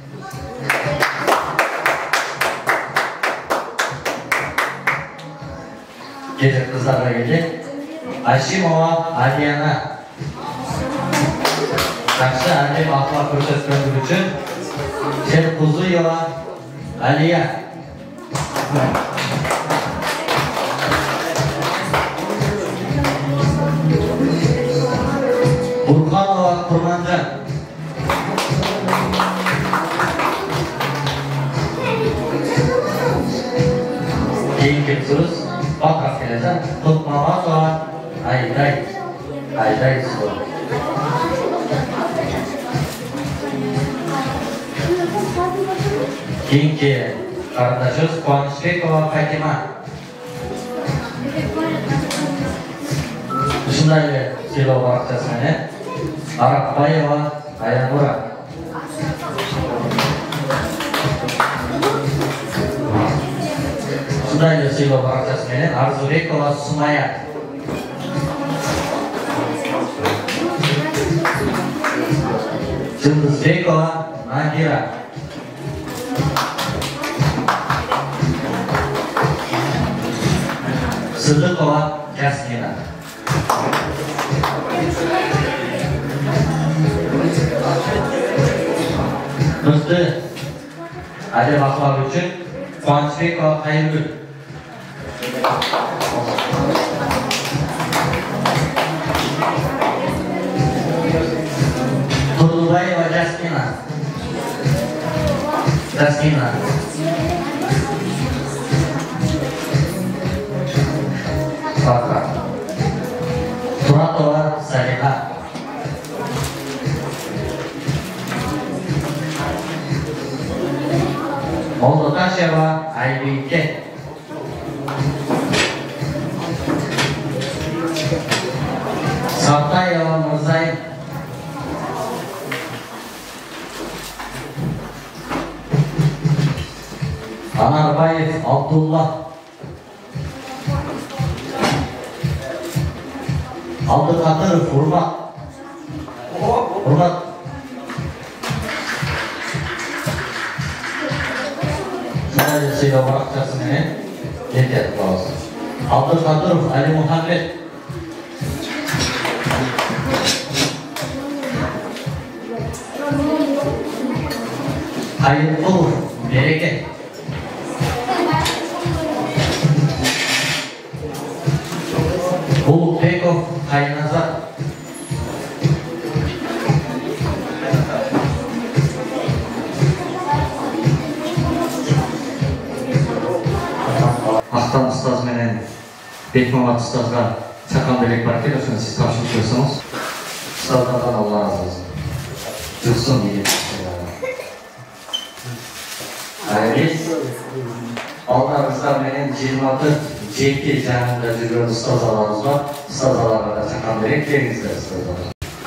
Gece kızlarla geldi. Aşimova Aliyana. Жақсы әдеп ақлақ көрсеткендігі үшін Шерқузуева Алия. Бурханова Құрманжан. Кейінгі сөз Бақақ келесі Тұтмаматова Айдай. Айдай сұлу. Кейінгі қарындашыз Қуанышбекова Фатима. ушундай эле сыйлоо баракчасы менен Аракбаева Аянура. Ушундай эле сыйлоо баракчасы менен Арзубекова Сумая. Жындызбекова Нагира. Сыдыкова Жасмина. Кызды адеп аклау үчүн Кубанычбекова Кайыргүл. Турдубаева Жасмина. Сака. Туратова Салиха. Молдоташева Айбике. Сартаева Мурзай. Анарбаев Абдулла. Абдыкадыров Урмат. Şöyle sıyla bırakacağız menен yeter lazım. Abdülkadırov Ali Muhammed. Hayırkulov Bereke. Bulutbekov Kaynazar. Ақтан ұстаз менен Бекмамат ұстазға шаққан белек бар екен, осыны сіз тапшырып қойсаңыз. Ұстаздардан Алла разы болсын. Жүрсін деген. Біз алдарыңыздар менен 26 жеке жанында жүрген ұстазаларымыз бар. Ұстазаларға да шаққан белек беріңіздер ұстаздар.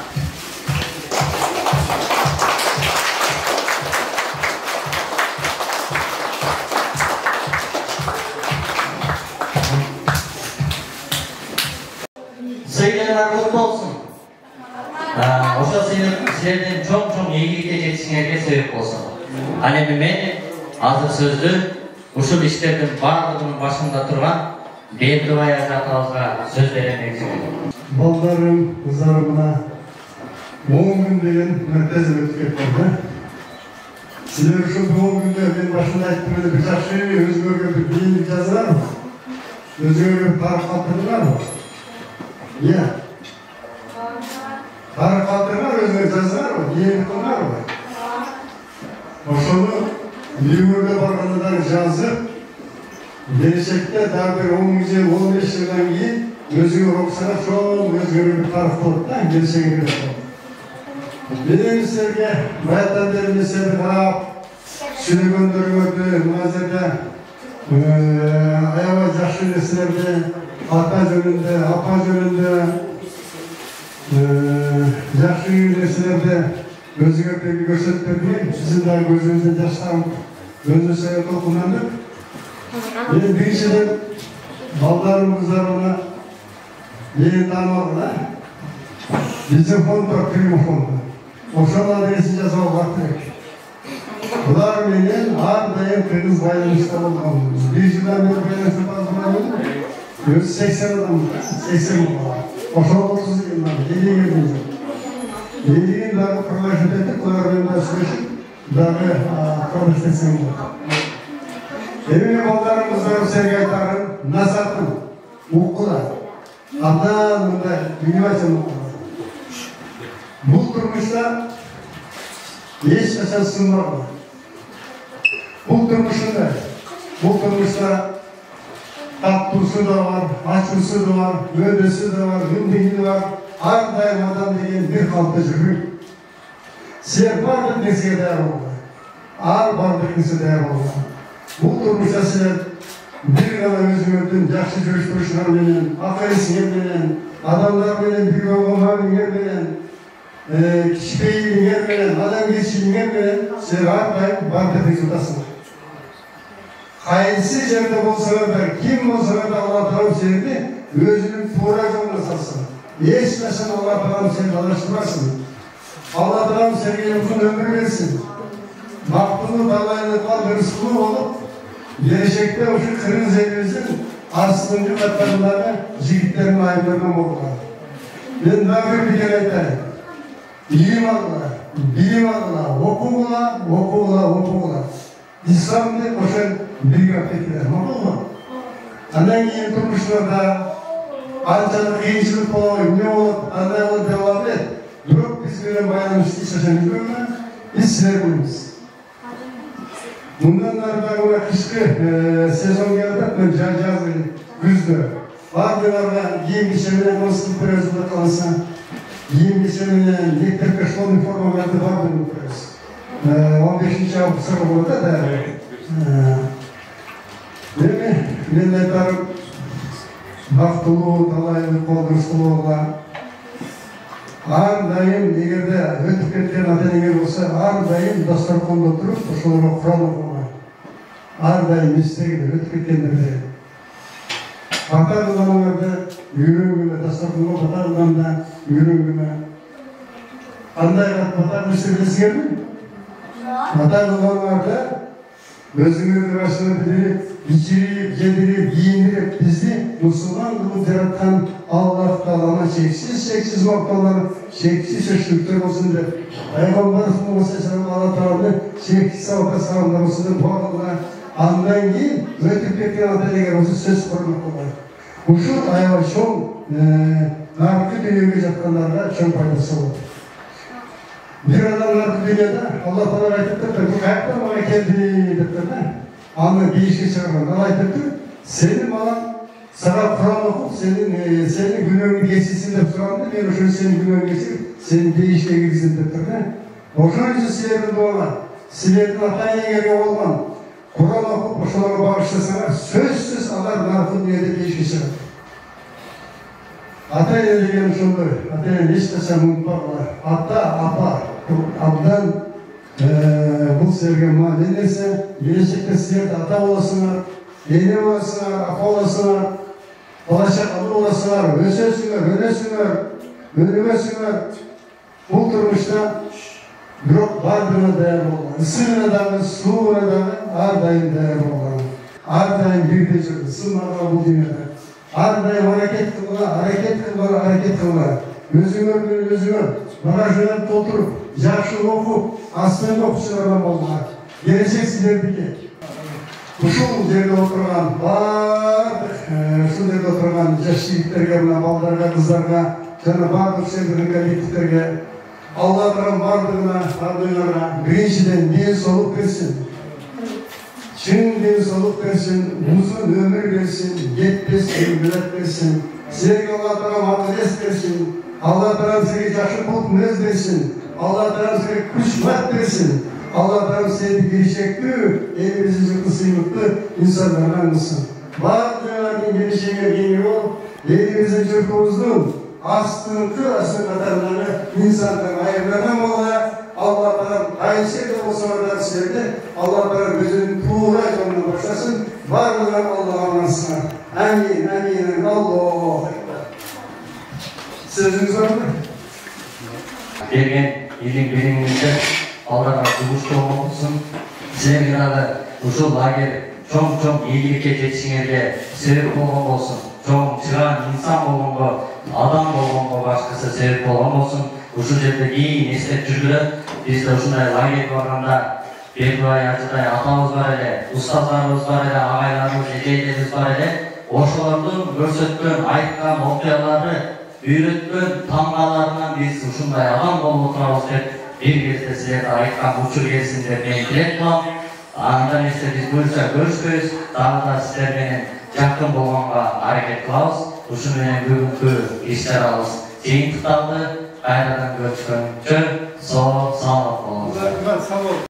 Sıyırlar mutlu olsun. Oşa sizlerden çok iyilikte жетişingерге sebep olsun. Anemi men azır sözlü ушул иштердин баардыгынын башында турган Бердибай ажатыбызга сөз беремекчи. Балдарым, кыздарымына 10 күн деген мәртезіп өтіп кетті. Сіздер ушул 10 күндө мен башында айттым эле бир жакшы өзгөргө бир бийиндик жазыларбы? Өзгөргө тарых калтырдыңарбы? Иә. Тарых калтырыңар өзгөргө жазыларбы? Бийиндик кылыңарбы? Ошону Үйгөргө барганда жазып, келечекте дагы бир 10 жыл, 15 жылдан кийин өзүңөр окусаңар чоң өзгөрүү бир тарых болот да, келечегиңер. Менин силерге баяттан бери силерди карап, сүйлөгөндөрүңөрдү мына жерде аябай жакшы нерселерди ата жөнүндө, апа жөнүндө жакшы нерселерди өзгөртүүгө көрсөтүп берген, сиздин дагы көзүңүздөн жаштарым өзүңүзгө толкунандык. Мен биринчиден балдарым, кыздарымына эң таанымал биздин фонд бар, Крым фонду. Ошол адресин жасауга керек. Булар менен ар дайым тыгыз байланышта болгон. Бир жылдан бери байланышта болгон. Өзү 80 адам, 80 бала. Ошол 30 жылдан элегердин жок. Елеген дағы құрылашын әйтіп, олармен да сөйлесіп, дағы құрылыштесен болды. Еміне балдарымыздың сәрге айтарын, насатын, ұққыла, абдан мұндай, внимательно ұққыла. Бұл тұрмышта ешқашан сынбады. Бұл тұрмышта таптуысы да бар, ашуысы да бар, өдесі да бар, үндегі бар. Ардайым адам деген бір қалыпта жүрген. Сер барлық нәрсеге даяр болған. Ар барлық нәрсе даяр болған. Бұл тұрмышта сіздер бір ғана өзіңіздің жақсы жүріс-тұрысыңарменен, ақыл-есіңерменен, адамдар менен бирге болганыңар менен, кичинекейлигиңер менен, адамгерчилигиңер менен силер ар дайым бардыгыңды жатасыңар. Кайсы жерде болсаңар да, ким болсаңар да Алла Таала силерди өзүнүн туура жолуна салсын. Эч качан Алла Таала сени адаштырбасын. Алла Таала силерге узун өмүр берсин. Бактылуу, далайлыкка ырыскылуу болуп, келечекте ушу Кыргыз элибиздин астыңкы каттарындагы жигиттердин айымдарынан болгула. Мен дагы бир пикир айтайын. Илим алгыла, билим алгыла, окугула. İslam'da koşan bir yaptıklar, makul. Andan keyin turmuşlarda ançalik kıyınçılık bolan, ne olup, andan olup devam et. Biroq biz bilen bayramlaştık işaşanız görme, biz sizler bilmiz. Bundan narda kışkı sezon geldi, ben jaz güzdü. Bardılarga kiyim geçemeden konuştuğum prezide kalsa, kiyim geçemeden nektarka şkolun forma verdi bardığını prez. 15. avgust burada da men aytarım baktılуу, далайлык колдурушулууга ар дайым эгерде өтүп кеткен ата-энеңер болсо ар дайым дасторкондо туруп ошолорго Куран окууга ар дайым эстегиле өтүп кеткендерди бата кылганыңарды үйрөнгүлө дасторконго бата кылганда үйрөнгүлө кандай бата кылышты билесиңерби? Bata kılganlarda özünü karşısına bildirip, içirip, yedirip, giyindirip bizi Müslüman kılıp yaratkan Allah Teala'na şeksiz maktalar, şeksiz şaşırtıklar olsun der. Peygamber Aleyhisselam Allah Teala'nın şeksiz salatlar olsun der. Bu arada andan keyin ötüp ketken ata-eneler olsun söz kurmak kolay. Uşu ayağın çoğun narkı dünyaya жатkanlarga çoğun faydası olur. Bir adamlar dünyada Allah Teala aytıptır, bu kayaktan bana geldi deyiptir da. Anla bir işe çıkarman. Allah aytıptır, senin bana sana Kur'an okup, senin günahını geçirsin de sorandı, ben o şöyle senin günahını geçirip, senin bir işe girsin deyiptir da. O şöyle sizlerin doğma, sizlerin ata-enegerge olman, Kur'an okup, oşalara bağışlasana, sözsüz Allah narkı dünyada bir işe çıkar. Ata-ene degen şunday, ata-ene ешқашан unutmaqlar. Ata, apa, abdan бұл сіздерге маңызды нәрсе, келешекте сіздер ата боласыңар, ене боласыңар, апа боласыңар, болашақ боласыңар, өсесіңер, өнігесіңер. Бұл тұрмышта бирок бардығына даяр болған, ысығына дағы, суығына дағы әрдайым даяр болған. Әрдайым бірге жүрді, сынмаға бұл дүниеде. Әрдайым hareket қылға. Өзіңер, багажынан толтырып, жақсы оқып, астынан оқып шығарған болдыңар. Келешек сіздердікі. Ушул жерде отырған, бардық, ушул жерде отырған жас жігіттерге, балдарға, қыздарға, жана бардық сендердің коллективтерге, Алла Тағала бардығына, біріншіден денсаулық берсин. Шын денсаулық берсин, uzun ömür bersin, yetпес ömürler bersin. Силерге Алла Тағала мадалес берсин. Allah Teala size yaxşı bulunuz versin. Allah Teala size kuşmak versin. Allah Teala size gelişekli, elimizin yurtlu insanlardan olsun. Bazılarının gelişeğine geliyor, elimizin yurtumuzun astırıntı katarları insanların ayırlarına ola. Allah Teala aynı şeyde olsa oradan size Allah Teala gözünün tuğra canına başlasın. Varlığına Allah'a anlatsın. Amin, amin, Allah'a ekber. Sözünüz var mı? Bergen elin bilimingizde Allah'a duguştuğum olsun. Sizlerge dagı uşul lager çoğ ийгиликке жетишиңерге себеп болгон болсун. Çoğ чыган инсан болгонго, адам болгонго башкысы себеп болгон болсун. Ушул жерде кийин эстеп жүргүлө. Бизде ушундай лагерге барганда Беркебай ажыдай атабыз бар эле, устаздарыбыз бар эле, агайларыбыз, эжейлерибиз бар эле. Ошолордун көрсөткөн, айткан окуялары үйрөткөн таңгаларынан биз ушундай адам болуп отурабыз деп бир кезде силерге айткан учур келсин деп мен тилек кылам. Андан эсте биз буюрса көрүшпөйбүз, дагы да сиздер менен жакын болгонго аракет кылабыз. Ушу менен бүгүнкү иш-чарабыз жыйынтыкталды. Кайрадан көрүшкөнчө саламат болуңуздар.